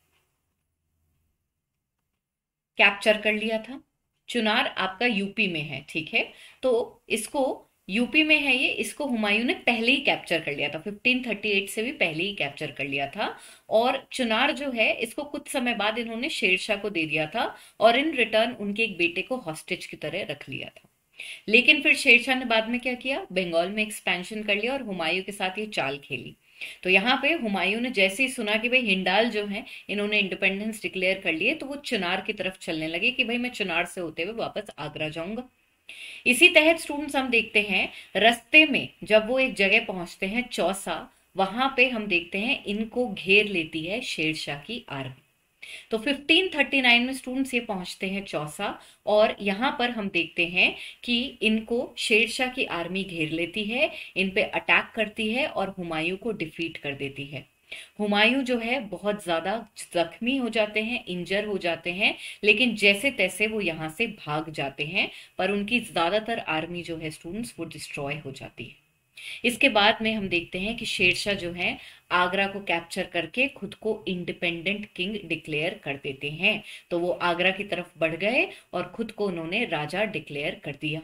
कैप्चर कर लिया था। चुनार आपका यूपी में है, ठीक है, तो इसको यूपी में है ये, इसको हुमायूं ने पहले ही कैप्चर कर लिया था, फिफ्टीन थर्टी एट से भी पहले ही कैप्चर कर लिया था। और चुनार जो है इसको कुछ समय बाद इन्होंने शेरशाह को दे दिया था और इन रिटर्न उनके एक बेटे को हॉस्टेज की तरह रख लिया था। लेकिन फिर शेरशाह ने बाद में क्या किया, बंगाल में एक्सपेंशन कर लिया और हुमायूं के साथ ये चाल खेली। तो यहाँ पे हुमायूं ने जैसे ही सुना कि भाई हिंडाल जो है इन्होंने इंडिपेंडेंस डिक्लेयर कर लिए, तो वो चुनार की तरफ चलने लगे कि भाई मैं चुनार से होते हुए वापस आगरा जाऊंगा। इसी तहत स्टूडेंट्स हम देखते हैं रास्ते में जब वो एक जगह पहुंचते हैं चौसा, वहां पे हम देखते हैं इनको घेर लेती है शेरशाह की आर्मी। तो फिफ्टीन थर्टी नाइन में स्टूडेंट्स ये पहुंचते हैं चौसा और यहां पर हम देखते हैं कि इनको शेरशाह की आर्मी घेर लेती है, इन पे अटैक करती है और हुमायूं को डिफीट कर देती है। हुमायूं जो है बहुत ज्यादा जख्मी हो जाते हैं, इंजर हो जाते हैं, लेकिन जैसे तैसे वो यहां से भाग जाते हैं, पर उनकी ज्यादातर आर्मी जो है स्टूडेंट्स वो डिस्ट्रॉय हो जाती है। इसके बाद में हम देखते हैं कि शेरशाह जो है आगरा को कैप्चर करके खुद को इंडिपेंडेंट किंग डिक्लेयर कर देते हैं। तो वो आगरा की तरफ बढ़ गए और खुद को उन्होंने राजा डिक्लेयर कर दिया।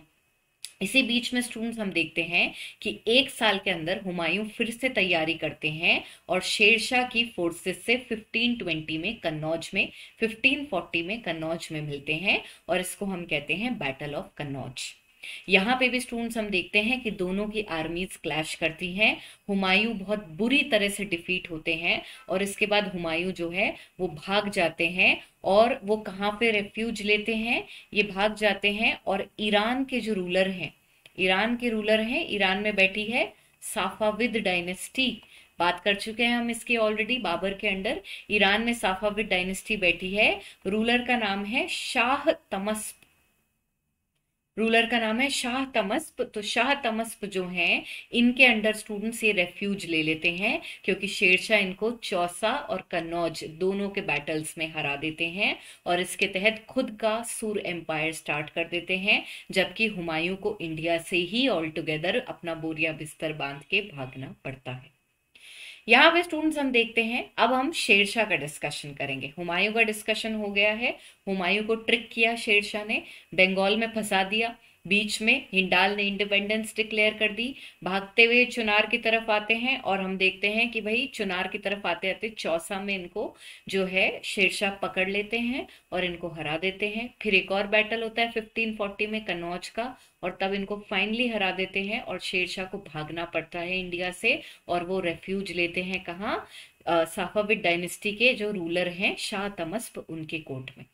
इसी बीच में स्टूडेंट्स हम देखते हैं कि एक साल के अंदर हुमायूं फिर से तैयारी करते हैं और शेरशाह की फोर्सेस से फिफ्टीन ट्वेंटी में कन्नौज में, फिफ्टीन फोर्टी में कन्नौज में मिलते हैं और इसको हम कहते हैं बैटल ऑफ कन्नौज। यहाँ पे भी स्टूडेंट्स हम देखते हैं कि दोनों की आर्मीज क्लैश करती हैं। हुमायूं बहुत बुरी तरह से डिफीट होते हैं और इसके बाद हुमायूं जो है वो भाग जाते हैं और वो कहाँ पे रेफ्यूज लेते हैं, ये भाग जाते हैं और ईरान के जो रूलर हैं, ईरान के रूलर हैं, ईरान में बैठी है साफाविद डायनेस्टी, बात कर चुके हैं हम इसकी ऑलरेडी बाबर के अंडर। ईरान में साफाविद डायनेस्टी बैठी है, रूलर का नाम है शाह तमस्प, रूलर का नाम है शाह तमस्प। तो शाह तमस्प जो हैं इनके अंडर स्टूडेंट्स ये रेफ्यूज ले लेते हैं क्योंकि शेरशाह इनको चौसा और कन्नौज दोनों के बैटल्स में हरा देते हैं और इसके तहत खुद का सूर एम्पायर स्टार्ट कर देते हैं, जबकि हुमायूं को इंडिया से ही ऑल टुगेदर अपना बोरिया बिस्तर बांध के भागना पड़ता है। यहाँ पे स्टूडेंट्स हम देखते हैं, अब हम शेरशाह का डिस्कशन करेंगे। हुमायूं का डिस्कशन हो गया है, हुमायूं को ट्रिक किया शेरशाह ने, बंगाल में फंसा दिया, बीच में हिंडाल ने इंडिपेंडेंस डिक्लेयर कर दी, भागते हुए चुनार की तरफ आते हैं और हम देखते हैं कि भाई चुनार की तरफ आते आते चौसा में इनको जो है शेरशाह पकड़ लेते हैं और इनको हरा देते हैं। फिर एक और बैटल होता है फिफ्टीन फोर्टी में कन्नौज का और तब इनको फाइनली हरा देते हैं और शेरशाह को भागना पड़ता है इंडिया से और वो रेफ्यूज लेते हैं कहाँ, साफाविद डायनेस्टी के जो रूलर हैं शाह तमस्प, उनके कोर्ट में।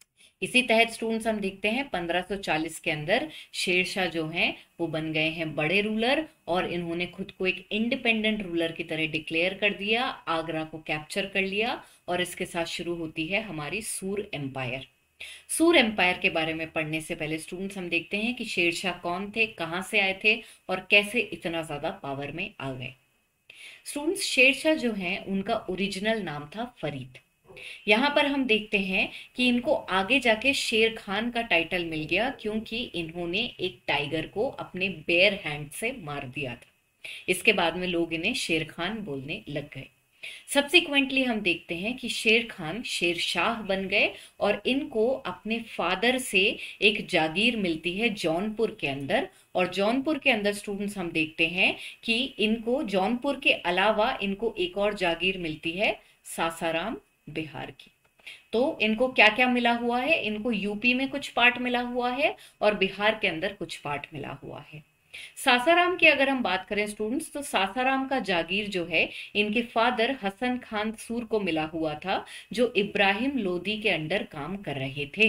इसी तहत स्टूडेंट्स हम देखते हैं पंद्रह सौ चालीस के अंदर शेरशाह जो हैं वो बन गए हैं बड़े रूलर और इन्होंने खुद को एक इंडिपेंडेंट रूलर की तरह डिक्लेयर कर दिया, आगरा को कैप्चर कर लिया और इसके साथ शुरू होती है हमारी सूर एम्पायर। सूर एम्पायर के बारे में पढ़ने से पहले स्टूडेंट्स हम देखते हैं कि शेरशाह कौन थे, कहां से आए थे और कैसे इतना ज्यादा पावर में आ गए। स्टूडेंट्स शेरशाह जो हैं उनका ओरिजिनल नाम था फरीद। यहाँ पर हम देखते हैं कि इनको आगे जाके शेर खान का टाइटल मिल गया क्योंकि इन्होंने एक टाइगर को अपने बेयर हैंड से मार दिया था। इसके बाद में लोग इन्हें शेर खान बोलने लग गए। सब्सिक्वेंटली हम देखते हैं कि शेर खान शेर शाह बन गए और इनको अपने फादर से एक जागीर मिलती है जौनपुर के अंदर और जौनपुर के अंदर स्टूडेंट्स हम देखते हैं कि इनको जौनपुर के अलावा इनको एक और जागीर मिलती है सासाराम बिहार की। तो इनको क्या क्या मिला हुआ है, इनको यूपी में कुछ पार्ट मिला हुआ है और बिहार के अंदर कुछ पार्ट मिला हुआ है। सासाराम की अगर हम बात करें स्टूडेंट्स तो सासाराम का जागीर जो है इनके फादर हसन खान सूर को मिला हुआ था जो इब्राहिम लोदी के अंडर काम कर रहे थे।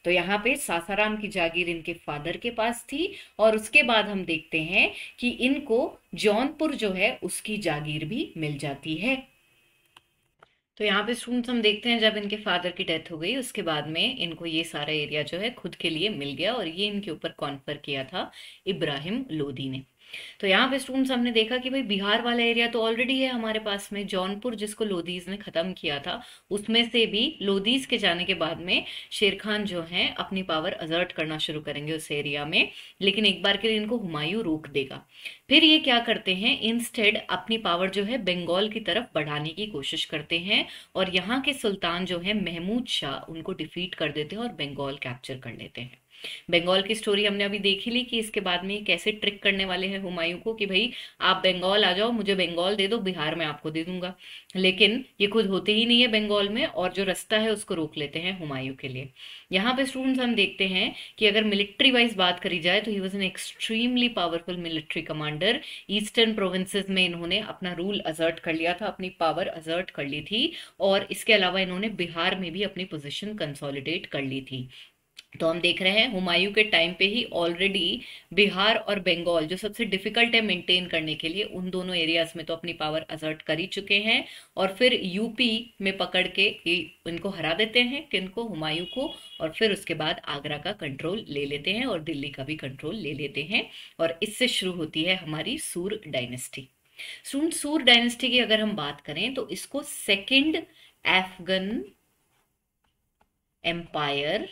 तो यहाँ पे सासाराम की जागीर इनके फादर के पास थी, और उसके बाद हम देखते हैं कि इनको जौनपुर जो है उसकी जागीर भी मिल जाती है। तो यहाँ पे स्टूडेंट्स हम देखते हैं जब इनके फादर की डेथ हो गई उसके बाद में इनको ये सारा एरिया जो है खुद के लिए मिल गया, और ये इनके ऊपर कॉन्फर किया था इब्राहिम लोदी ने। तो यहाँ पे स्टूडेंट्स हमने देखा कि भाई बिहार वाला एरिया तो ऑलरेडी है हमारे पास में, जौनपुर जिसको लोदीज ने खत्म किया था उसमें से भी लोदीज के जाने के बाद में शेर खान जो है अपनी पावर असर्ट करना शुरू करेंगे उस एरिया में, लेकिन एक बार के लिए इनको हुमायूं रोक देगा। फिर ये क्या करते हैं, इंस्टेड अपनी पावर जो है बंगाल की तरफ बढ़ाने की कोशिश करते हैं, और यहाँ के सुल्तान जो है महमूद शाह उनको डिफीट कर देते हैं और बंगाल कैप्चर कर लेते हैं। बंगाल की स्टोरी हमने अभी देख ही ली कि इसके बाद में कैसे ट्रिक करने वाले हैं हुमायूं को कि भाई आप बंगाल आ जाओ, मुझे बंगाल दे दो, बिहार में आपको दे दूंगा। लेकिन ये खुद होते ही नहीं है बंगाल में, और जो रास्ता है उसको रोक लेते हैं हुमायूं के लिए। यहाँ पे स्टूडेंट्स हम देखते हैं कि अगर मिलिट्री वाइज बात करी जाए तो he was an extremely powerful military commander. Eastern provinces में इन्होंने अपना रूल असर्ट कर लिया था, अपनी पावर असर्ट कर ली थी, और इसके अलावा इन्होंने बिहार में भी अपनी पोजीशन कंसोलिडेट कर ली थी। तो हम देख रहे हैं हुमायूं के टाइम पे ही ऑलरेडी बिहार और बंगाल जो सबसे डिफिकल्ट है मेंटेन करने के लिए, उन दोनों एरियाज में तो अपनी पावर असर्ट कर ही चुके हैं, और फिर यूपी में पकड़ के इनको हरा देते हैं किनको, हुमायूं को, और फिर उसके बाद आगरा का कंट्रोल ले लेते हैं और दिल्ली का भी कंट्रोल ले लेते हैं, और इससे शुरू होती है हमारी सूर डायनेस्टी। स्टूडेंट सूर डायनेस्टी की अगर हम बात करें तो इसको second Afghan empire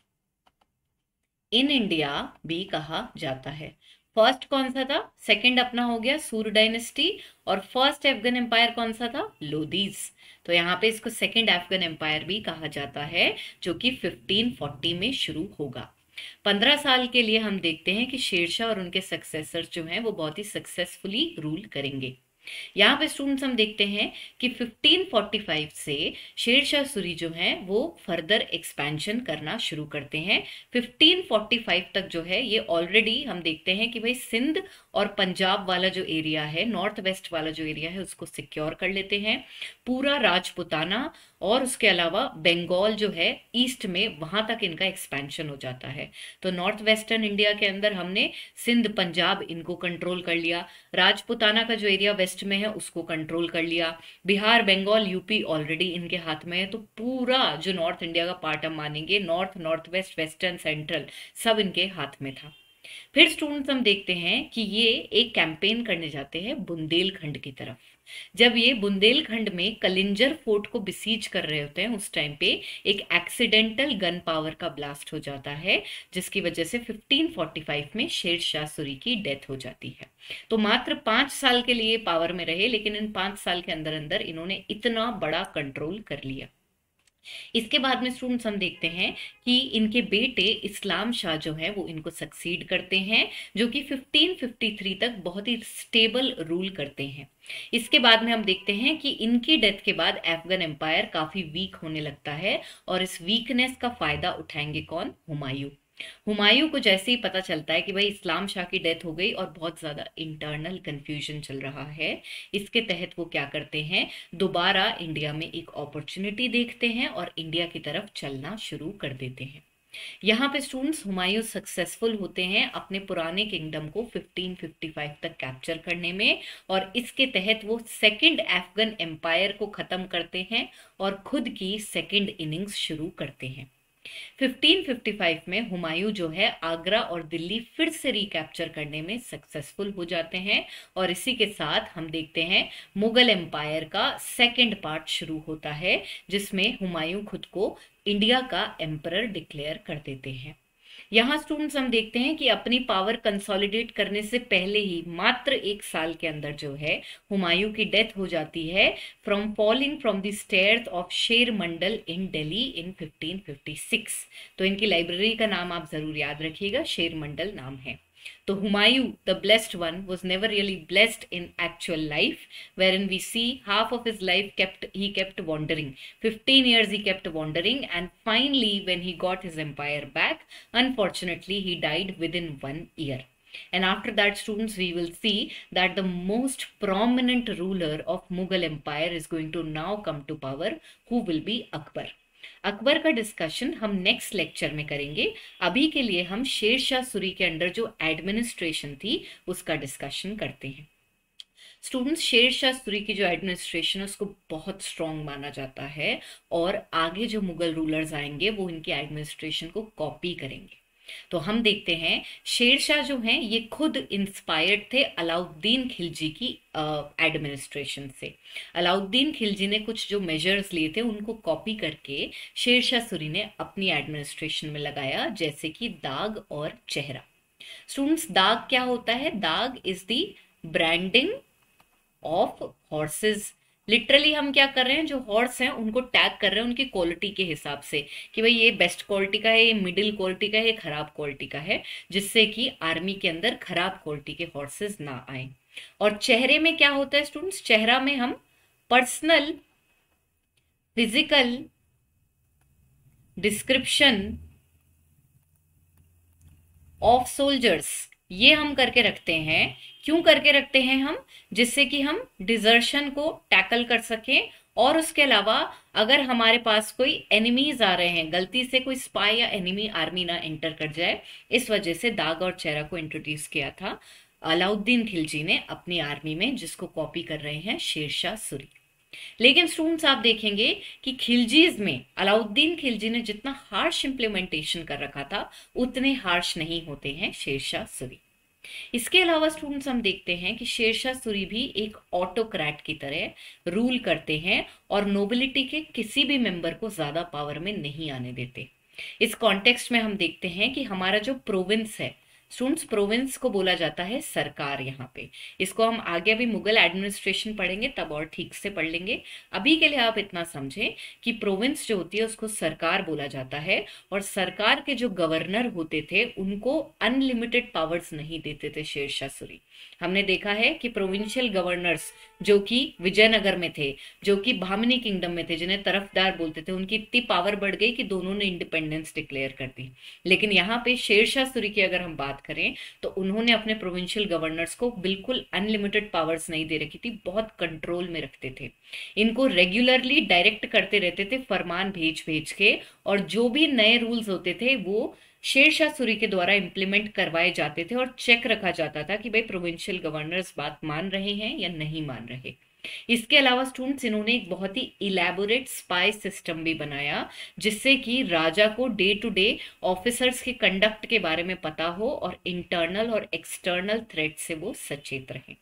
in India भी कहा जाता है। फर्स्ट कौन सा था, सेकंड अपना हो गया सूर डायनेस्टी, और फर्स्ट अफगान एम्पायर कौन सा था, लोदीज। तो यहाँ पे इसको सेकंड अफगान एम्पायर भी कहा जाता है, जो कि फिफ्टीन फोर्टी में शुरू होगा। पंद्रह साल के लिए हम देखते हैं कि शेरशाह और उनके सक्सेसर्स जो हैं वो बहुत ही सक्सेसफुली रूल करेंगे। यहाँ पे स्टूडेंट्स हम देखते हैं कि फिफ्टीन फोर्टी फाइव से शेरशाह सूरी जो है वो फर्दर एक्सपेंशन करना शुरू करते हैं। फिफ्टीन फोर्टी फाइव तक जो है ये ऑलरेडी हम देखते हैं कि भाई सिंध और पंजाब वाला जो एरिया है, नॉर्थ वेस्ट वाला जो एरिया है, उसको सिक्योर कर लेते हैं। पूरा राजपुताना और उसके अलावा बंगाल जो है ईस्ट में, वहां तक इनका एक्सपेंशन हो जाता है। तो नॉर्थ वेस्टर्न इंडिया के अंदर हमने सिंध पंजाब इनको कंट्रोल कर लिया, राजपुताना का जो एरिया वेस्ट में है उसको कंट्रोल कर लिया, बिहार बंगाल यूपी ऑलरेडी इनके हाथ में है। तो पूरा जो नॉर्थ इंडिया का पार्ट हम मानेंगे, north north west western central, सब इनके हाथ में था। फिर स्टूडेंट्स हम देखते हैं कि ये एक कैंपेन करने जाते हैं बुंदेलखंड की तरफ। जब ये बुंदेलखंड में कलिंजर फोर्ट को बिसीज कर रहे होते हैं उस टाइम पे एक एक्सीडेंटल गन पावर का ब्लास्ट हो जाता है, जिसकी वजह से फिफ्टीन फोर्टी फाइव में शेर शाह सूरी की डेथ हो जाती है। तो मात्र पांच साल के लिए पावर में रहे, लेकिन इन पांच साल के अंदर अंदर इन्होंने इतना बड़ा कंट्रोल कर लिया। इसके बाद में स्टूडेंट्स हम देखते हैं कि इनके बेटे इस्लाम शाह जो है वो इनको सक्सीड करते हैं, जो कि फिफ्टीन फिफ्टी थ्री तक बहुत ही स्टेबल रूल करते हैं। इसके बाद में हम देखते हैं कि इनकी डेथ के बाद अफगान एम्पायर काफी वीक होने लगता है, और इस वीकनेस का फायदा उठाएंगे कौन, हुमायूं। हुमायूं को जैसे ही पता चलता है कि भाई इस्लाम शाह की डेथ हो गई और बहुत ज्यादा इंटरनल कंफ्यूजन चल रहा है, इसके तहत वो क्या करते हैं, दोबारा इंडिया में एक अपॉर्चुनिटी देखते हैं और इंडिया की तरफ चलना शुरू कर देते हैं। यहाँ पे स्टूडेंट्स हुमायूं सक्सेसफुल होते हैं अपने पुराने किंगडम को फिफ्टीन फिफ्टी फाइव तक कैप्चर करने में, और इसके तहत वो सेकंड अफगान एम्पायर को खत्म करते हैं और खुद की सेकंड इनिंग्स शुरू करते हैं। फिफ्टीन फिफ्टी फाइव में हुमायूं जो है आगरा और दिल्ली फिर से रिकैप्चर करने में सक्सेसफुल हो जाते हैं, और इसी के साथ हम देखते हैं मुगल एम्पायर का सेकंड पार्ट शुरू होता है, जिसमें हुमायूं खुद को इंडिया का एम्परर डिक्लेयर कर देते हैं। यहाँ स्टूडेंट्स हम देखते हैं कि अपनी पावर कंसोलिडेट करने से पहले ही मात्र एक साल के अंदर जो है हुमायूं की डेथ हो जाती है from falling from the stairs of Sher Mandal in Delhi in fifteen fifty six. तो इनकी लाइब्रेरी का नाम आप जरूर याद रखिएगा, शेर मंडल नाम है। तो Humayun, the blessed one, was never really blessed in actual life, wherein we see half of his life kept he kept wandering. fifteen years he kept wandering, and finally, when he got his empire back, unfortunately, he died within one year. And after that, students, we will see that the most prominent ruler of Mughal Empire is going to now come to power, who will be Akbar. Akbar का discussion हम next lecture में करेंगे। अभी के लिए हम शेर शाह सूरी के under जो एडमिनिस्ट्रेशन थी उसका डिस्कशन करते हैं। स्टूडेंट्स, शेर शाह सूरी की जो एडमिनिस्ट्रेशन है उसको बहुत स्ट्रांग माना जाता है, और आगे जो मुगल रूलर्स आएंगे वो इनकी एडमिनिस्ट्रेशन को कॉपी करेंगे। तो हम देखते हैं शेर शाह जो हैं ये खुद इंस्पायर्ड थे अलाउद्दीन खिलजी की एडमिनिस्ट्रेशन से। अलाउद्दीन खिलजी ने कुछ जो मेजर्स लिए थे उनको कॉपी करके शेर शाह सूरी ने अपनी एडमिनिस्ट्रेशन में लगाया, जैसे कि दाग और चेहरा। स्टूडेंट्स, दाग क्या होता है? Dagh is the branding of horses. Literally हम क्या कर रहे हैं, जो हॉर्स हैं उनको टैग कर रहे हैं उनकी क्वालिटी के हिसाब से कि भाई ये बेस्ट क्वालिटी का है, ये मिडिल क्वालिटी का है, ये खराब क्वालिटी का है, जिससे कि आर्मी के अंदर खराब क्वालिटी के हॉर्सेस ना आए। और चेहरे में क्या होता है स्टूडेंट्स? चेहरा में हम personal physical description of soldiers, ये हम करके रखते हैं। क्यों करके रखते हैं हम? जिससे कि हम डिजर्शन को टैकल कर सकें, और उसके अलावा अगर हमारे पास कोई एनिमीज आ रहे हैं, गलती से कोई स्पाई या एनिमी आर्मी ना एंटर कर जाए, इस वजह से दाग और चेहरा को इंट्रोड्यूस किया था अलाउद्दीन खिलजी ने अपनी आर्मी में, जिसको कॉपी कर रहे हैं शेरशाह सूरी। लेकिन स्टूडेंट्स आप देखेंगे कि खिलजीज में अलाउद्दीन खिलजी ने जितना हार्श इंप्लीमेंटेशन कर रखा था उतने हार्श नहीं होते हैं शेरशाह सूरी। इसके अलावा स्टूडेंट्स हम देखते हैं कि शेरशाह सूरी भी एक ऑटोक्रेट की तरह रूल करते हैं और नोबिलिटी के किसी भी मेंबर को ज्यादा पावर में नहीं आने देते। इस कॉन्टेक्स्ट में हम देखते हैं कि हमारा जो प्रोविंस है स्टूडेंट्स, प्रोविंस को बोला जाता है सरकार। यहाँ पे इसको हम आगे अभी मुगल एडमिनिस्ट्रेशन पढ़ेंगे तब और ठीक से पढ़ लेंगे। अभी के लिए आप इतना समझें कि प्रोविंस जो होती है उसको सरकार बोला जाता है, और सरकार के जो गवर्नर होते थे उनको अनलिमिटेड पावर्स नहीं देते थे शेरशाह सूरी। हमने देखा है कि प्रोविंशियल गवर्नर्स जो कि विजयनगर में थे, जो कि भामिनी किंगडम में थे, जिन्हें तरफदार बोलते थे, उनकी इतनी पावर बढ़ गई कि दोनों ने इंडिपेंडेंस डिक्लेयर कर दी। लेकिन यहाँ पे शेरशाह सूरी की अगर हम बात करें तो उन्होंने अपने प्रोविंशियल गवर्नर्स को बिल्कुल अनलिमिटेड पावर्स नहीं दे रखी थी, बहुत कंट्रोल में रखते थे। इनको रेगुलरली डायरेक्ट करते रहते थे फरमान भेज भेज के, और जो भी नए रूल्स होते थे वो शेरशाह सूरी के द्वारा इंप्लीमेंट करवाए जाते थे, और चेक रखा जाता था कि भाई प्रोविंशियल गवर्नर्स बात मान रहे हैं या नहीं मान रहे। इसके अलावा स्टूडेंट्स, इन्होंने एक बहुत ही इलेबोरेट स्पाई सिस्टम भी बनाया, जिससे कि राजा को डे टू डे ऑफिसर्स के कंडक्ट के बारे में पता हो और इंटरनल और एक्सटर्नल थ्रेट से वो सचेत रहें।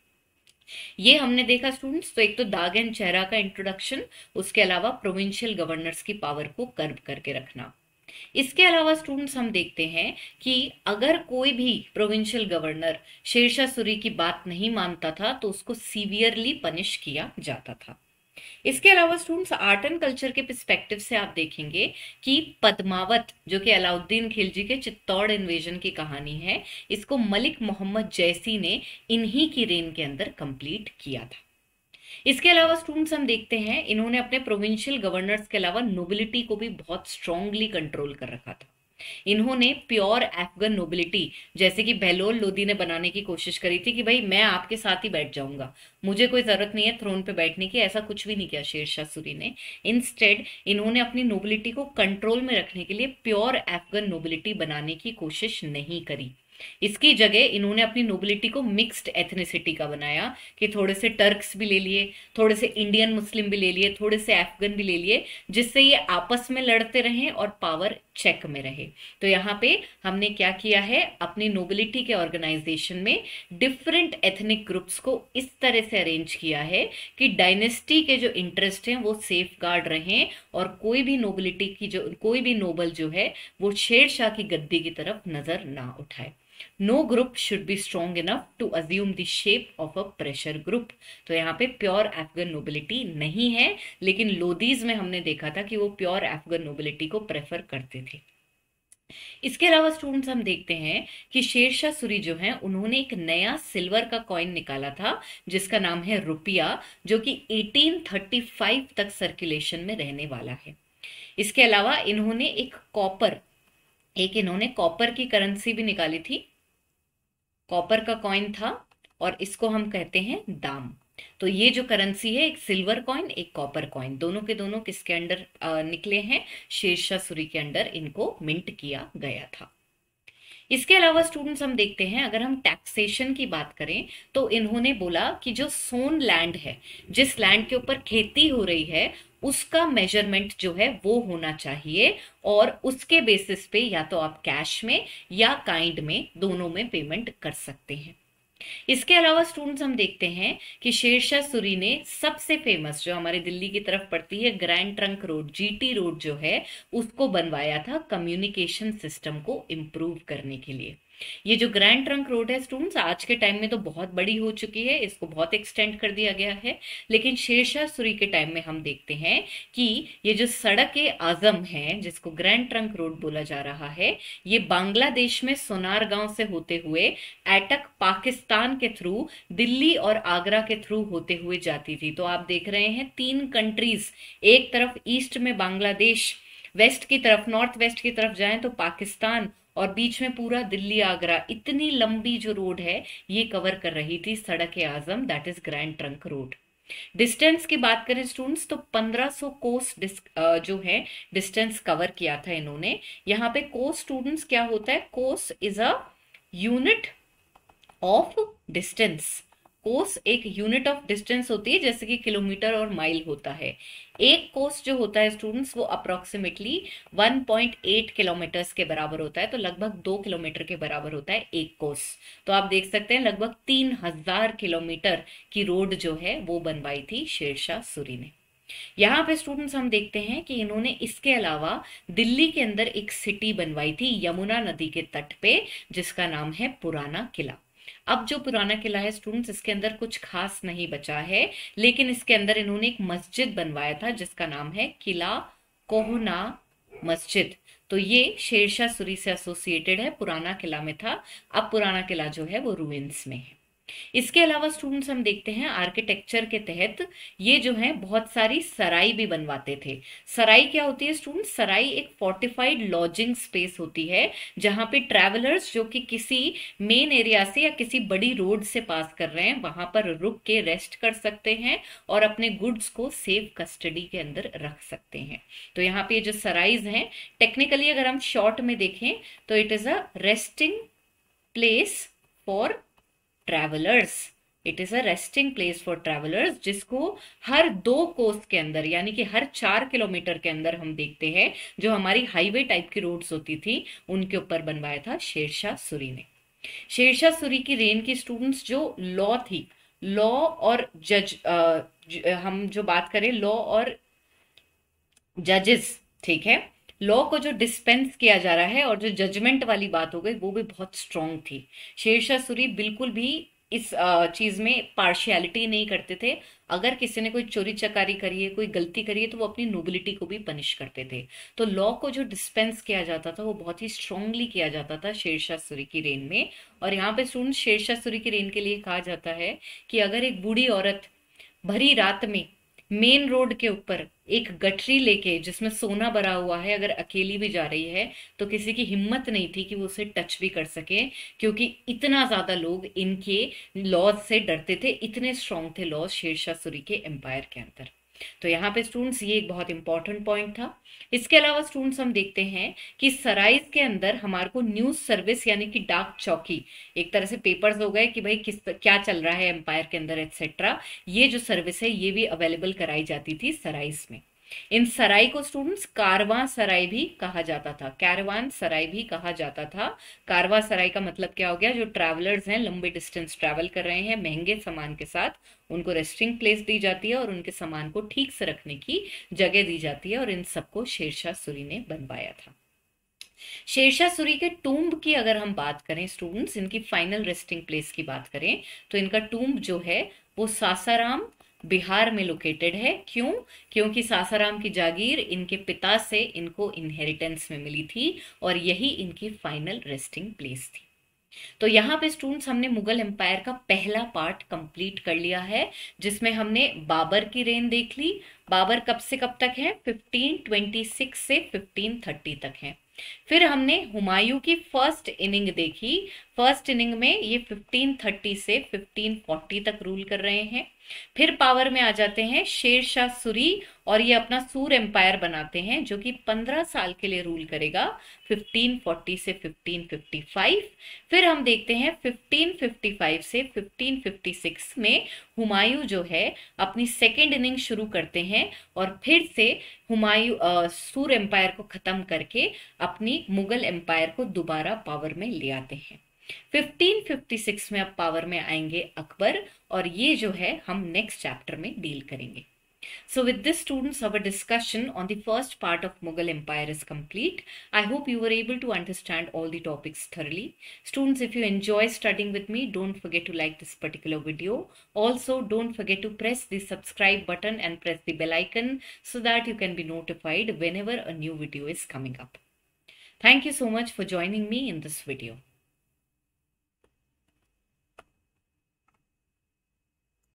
ये हमने देखा स्टूडेंट्स। तो एक तो दाग एंड चेहरा का इंट्रोडक्शन, उसके अलावा प्रोविंशियल गवर्नर्स की पावर को कर्ब करके रखना। इसके अलावा स्टूडेंट्स हम देखते हैं कि अगर कोई भी प्रोविंशियल गवर्नर शेरशाह सूरी की बात नहीं मानता था तो उसको सीवियरली पनिश किया जाता था। इसके अलावा स्टूडेंट्स, आर्ट एंड कल्चर के पर्सपेक्टिव से आप देखेंगे कि पद्मावत, जो कि अलाउद्दीन खिलजी के चित्तौड़ इन्वेजन की कहानी है, इसको मलिक मोहम्मद जैसी ने इन्हीं की रेन के अंदर कंप्लीट किया था। इसके अलावा स्टूडेंट्स हम देखते हैं इन्होंने अपने प्रोविंशियल गवर्नर्स के अलावा नोबिलिटी को भी बहुत स्ट्रांगली कंट्रोल कर रखा था। इन्होंने प्योर अफगान नोबिलिटी, जैसे कि बहलोल लोदी ने बनाने की कोशिश करी थी कि भाई मैं आपके साथ ही बैठ जाऊंगा, मुझे कोई जरूरत नहीं है थ्रोन पे बैठने की, ऐसा कुछ भी नहीं किया शेरशाह सूरी ने। इंस्टेड इन्होंने अपनी नोबिलिटी को कंट्रोल में रखने के लिए प्योर अफगान नोबिलिटी बनाने की कोशिश नहीं करी। इसकी जगह इन्होंने अपनी नोबिलिटी को मिक्स्ड एथनिसिटी का बनाया कि थोड़े से टर्क्स भी ले लिए, थोड़े से इंडियन मुस्लिम भी ले लिए, थोड़े से अफगान भी ले लिए, जिससे ये आपस में लड़ते रहें और पावर चेक में रहे। तो यहाँ पे हमने क्या किया है, अपनी नोबिलिटी के ऑर्गेनाइजेशन में डिफरेंट एथनिक ग्रुप्स को इस तरह से अरेंज किया है कि डायनेस्टी के जो इंटरेस्ट हैं वो सेफ गार्ड रहें, और कोई भी नोबिलिटी की जो कोई भी नोबल जो है वो शेरशाह की गद्दी की तरफ नजर ना उठाए। No group should be strong enough to assume the shape of a pressure group. तो यहाँ पे प्योर अफगान नोबिलिटी नहीं है, लेकिन लोदीज में हमने देखा था कि वो प्योर अफगान नोबिलिटी को प्रेफर करते थे। इसके अलावा स्टूडेंट्स हम देखते हैं कि शेरशाह सूरी जो हैं उन्होंने एक नया सिल्वर का कॉइन निकाला था जिसका नाम है रुपया, जो कि अठारह सौ पैंतीस तक सर्कुलेशन में रहने वाला है। इसके अलावा इन्होंने एक कॉपर एक इन्होंने कॉपर की करेंसी भी निकाली थी, कॉपर का कॉइन था, और इसको हम कहते हैं दाम। तो ये जो करेंसी है, एक सिल्वर कॉइन एक कॉपर कॉइन, दोनों के दोनों किसके अंडर अ, निकले हैं, शेरशाह सूरी के अंडर इनको मिंट किया गया था। इसके अलावा स्टूडेंट्स हम देखते हैं, अगर हम टैक्सेशन की बात करें तो इन्होंने बोला कि जो सोन लैंड है, जिस लैंड के ऊपर खेती हो रही है, उसका मेजरमेंट जो है वो होना चाहिए, और उसके बेसिस पे या तो आप कैश में या काइंड में, दोनों में पेमेंट कर सकते हैं। इसके अलावा स्टूडेंट्स हम देखते हैं कि शेरशाह सूरी ने सबसे फेमस, जो हमारे दिल्ली की तरफ पड़ती है, grand trunk road, GT road जो है, उसको बनवाया था कम्युनिकेशन सिस्टम को इम्प्रूव करने के लिए। ये जो ग्रैंड ट्रंक रोड है स्टूडेंट्स, आज के टाइम में तो बहुत बड़ी हो चुकी है, इसको बहुत एक्सटेंड कर दिया गया है, लेकिन शेरशाह सूरी के टाइम में हम देखते हैं कि ये जो सड़क आजम है, जिसको ग्रैंड ट्रंक रोड बोला जा रहा है, ये बांग्लादेश में सोनार गांव से होते हुए एटक पाकिस्तान के थ्रू दिल्ली और आगरा के थ्रू होते हुए जाती थी। तो आप देख रहे हैं तीन कंट्रीज, एक तरफ ईस्ट में बांग्लादेश, वेस्ट की तरफ, नॉर्थ वेस्ट की तरफ जाएं तो पाकिस्तान, और बीच में पूरा दिल्ली आगरा, इतनी लंबी जो रोड है ये कवर कर रही थी Sadak Azam, that is grand trunk road. Distance की बात करें स्टूडेंट्स तो पंद्रह सौ कोस जो है डिस्टेंस कवर किया था इन्होंने। यहाँ पे कोस स्टूडेंट्स क्या होता है, kos is a unit of distance. Kos एक यूनिट ऑफ डिस्टेंस होती है, जैसे कि किलोमीटर और माइल होता है। एक कोस जो होता है स्टूडेंट्स वो approximately one point eight kilometres के बराबर होता है, तो लगभग दो किलोमीटर के बराबर होता है एक कोस। तो आप देख सकते हैं लगभग तीन हजार किलोमीटर की रोड जो है वो बनवाई थी शेरशाह सूरी ने। यहाँ पे स्टूडेंट्स हम देखते हैं कि इन्होंने इसके अलावा दिल्ली के अंदर एक सिटी बनवाई थी यमुना नदी के तट पे, जिसका नाम है पुराना किला। अब जो पुराना किला है स्टूडेंट्स, इसके अंदर कुछ खास नहीं बचा है, लेकिन इसके अंदर इन्होंने एक मस्जिद बनवाया था जिसका नाम है किला कोहना मस्जिद। तो ये शेरशाह सूरी से एसोसिएटेड है, पुराना किला में था, अब पुराना किला जो है वो रूइंस में है। इसके अलावा स्टूडेंट्स हम देखते हैं आर्किटेक्चर के तहत ये जो है बहुत सारी सराय भी बनवाते थे। सराय क्या होती है स्टूडेंट्स, सराय एक फोर्टिफाइड लॉजिंग स्पेस होती है, जहां पे ट्रैवलर्स जो कि किसी मेन एरिया से या किसी बड़ी रोड से पास कर रहे हैं, वहां पर रुक के रेस्ट कर सकते हैं और अपने गुड्स को सेफ कस्टडी के अंदर रख सकते हैं। तो यहाँ पे जो सराइज हैं, टेक्निकली अगर हम शॉर्ट में देखें तो it is a resting place for travellers, it is a resting place for travellers, जिसको हर दो कोस के अंदर, यानी कि हर चार किलोमीटर के अंदर हम देखते हैं जो हमारी हाईवे टाइप की रोड्स होती थी उनके ऊपर बनवाया था शेरशाह सूरी ने। शेरशाह सूरी की रेन की स्टूडेंट्स जो लॉ थी, लॉ और जज, आ, ज, हम जो बात करें लॉ और जजेस, ठीक है, लॉ को जो डिस्पेंस किया जा रहा है और जो जजमेंट वाली बात हो गई वो भी बहुत स्ट्रांग थी। शेरशाह सूरी बिल्कुल भी इस चीज में पार्शियलिटी नहीं करते थे। अगर किसी ने कोई चोरी चकारी करी है, कोई गलती करी है, तो वो अपनी नोबिलिटी को भी पनिश करते थे। तो लॉ को जो डिस्पेंस किया जाता था वो बहुत ही स्ट्रांगली किया जाता था शेरशाह सूरी की रेन में। और यहाँ पे स्टूडेंट शेरशाह सूरी की रेन के लिए कहा जाता है कि अगर एक बूढ़ी औरत भरी रात में मेन रोड के ऊपर एक गठरी लेके जिसमें सोना भरा हुआ है अगर अकेली भी जा रही है, तो किसी की हिम्मत नहीं थी कि वो उसे टच भी कर सके, क्योंकि इतना ज्यादा लोग इनके लॉज से डरते थे, इतने स्ट्रांग थे लॉज शेरशाह सूरी के एम्पायर के अंदर। तो यहाँ पे स्टूडेंट्स ये एक बहुत इंपॉर्टेंट पॉइंट था। इसके अलावा स्टूडेंट्स हम देखते हैं कि सराइज के अंदर हमारे को न्यूज सर्विस यानी कि डाक चौकी, एक तरह से पेपर्स हो गए कि भाई किस क्या चल रहा है एम्पायर के अंदर एक्सेट्रा, ये जो सर्विस है ये भी अवेलेबल कराई जाती थी सराइज में। इन सराय को स्टूडेंट्स कारवां सराय भी कहा जाता था, कैरवान सराय भी कहा जाता था। कारवां सराय का मतलब क्या हो गया, जो ट्रैवलर्स हैं, लंबे डिस्टेंस ट्रैवल कर रहे हैं महंगे सामान के साथ, उनको रेस्टिंग प्लेस दी जाती है और उनके सामान को ठीक से रखने की जगह दी जाती है, और इन सबको शेरशाह सूरी ने बनवाया था। शेरशाह सूरी के टूम्ब की अगर हम बात करें स्टूडेंट्स, इनकी फाइनल रेस्टिंग प्लेस की बात करें तो इनका टूम्ब जो है वो सासाराम बिहार में लोकेटेड है। क्यों? क्योंकि सासाराम की जागीर इनके पिता से इनको इनहेरिटेंस में मिली थी और यही इनकी फाइनल रेस्टिंग प्लेस थी। तो यहाँ पे स्टूडेंट्स हमने मुगल एम्पायर का पहला पार्ट कंप्लीट कर लिया है, जिसमें हमने बाबर की रेन देख ली। बाबर कब से कब तक है, फिफ्टीन ट्वेंटी सिक्स से फिफ्टीन थर्टी तक है। फिर हमने हुमायूं की फर्स्ट इनिंग देखी। फर्स्ट इनिंग में ये फिफ्टीन थर्टी से फिफ्टीन फोर्टी तक रूल कर रहे हैं। फिर पावर में आ जाते हैं शेर शाह सूरी, और ये अपना सूर एम्पायर बनाते हैं जो कि पंद्रह साल के लिए रूल करेगा, फिफ्टीन फोर्टी से फिफ्टीन फिफ्टी फाइव। फिर हम देखते हैं फिफ्टीन फिफ्टी फाइव से फिफ्टीन फिफ्टी सिक्स में हुमायूं जो है अपनी सेकेंड इनिंग शुरू करते हैं, और फिर से हुमायूं अ, सूर एम्पायर को खत्म करके अपनी मुगल एम्पायर को दोबारा पावर में ले आते हैं। फिफ्टीन फिफ्टी सिक्स में अब पावर में आएंगे अकबर, और ये जो है हम नेक्स्ट चैप्टर में डील करेंगे। So with this, students, our discussion on the first part of Mughal Empire is complete. I hope you were able to understand all the topics thoroughly. Students, if you enjoy studying with me, don't forget to like this particular video. Also, don't forget to press the subscribe button and press the bell icon so that you can be notified whenever a new video is coming up. Thank you so much for joining me in this video.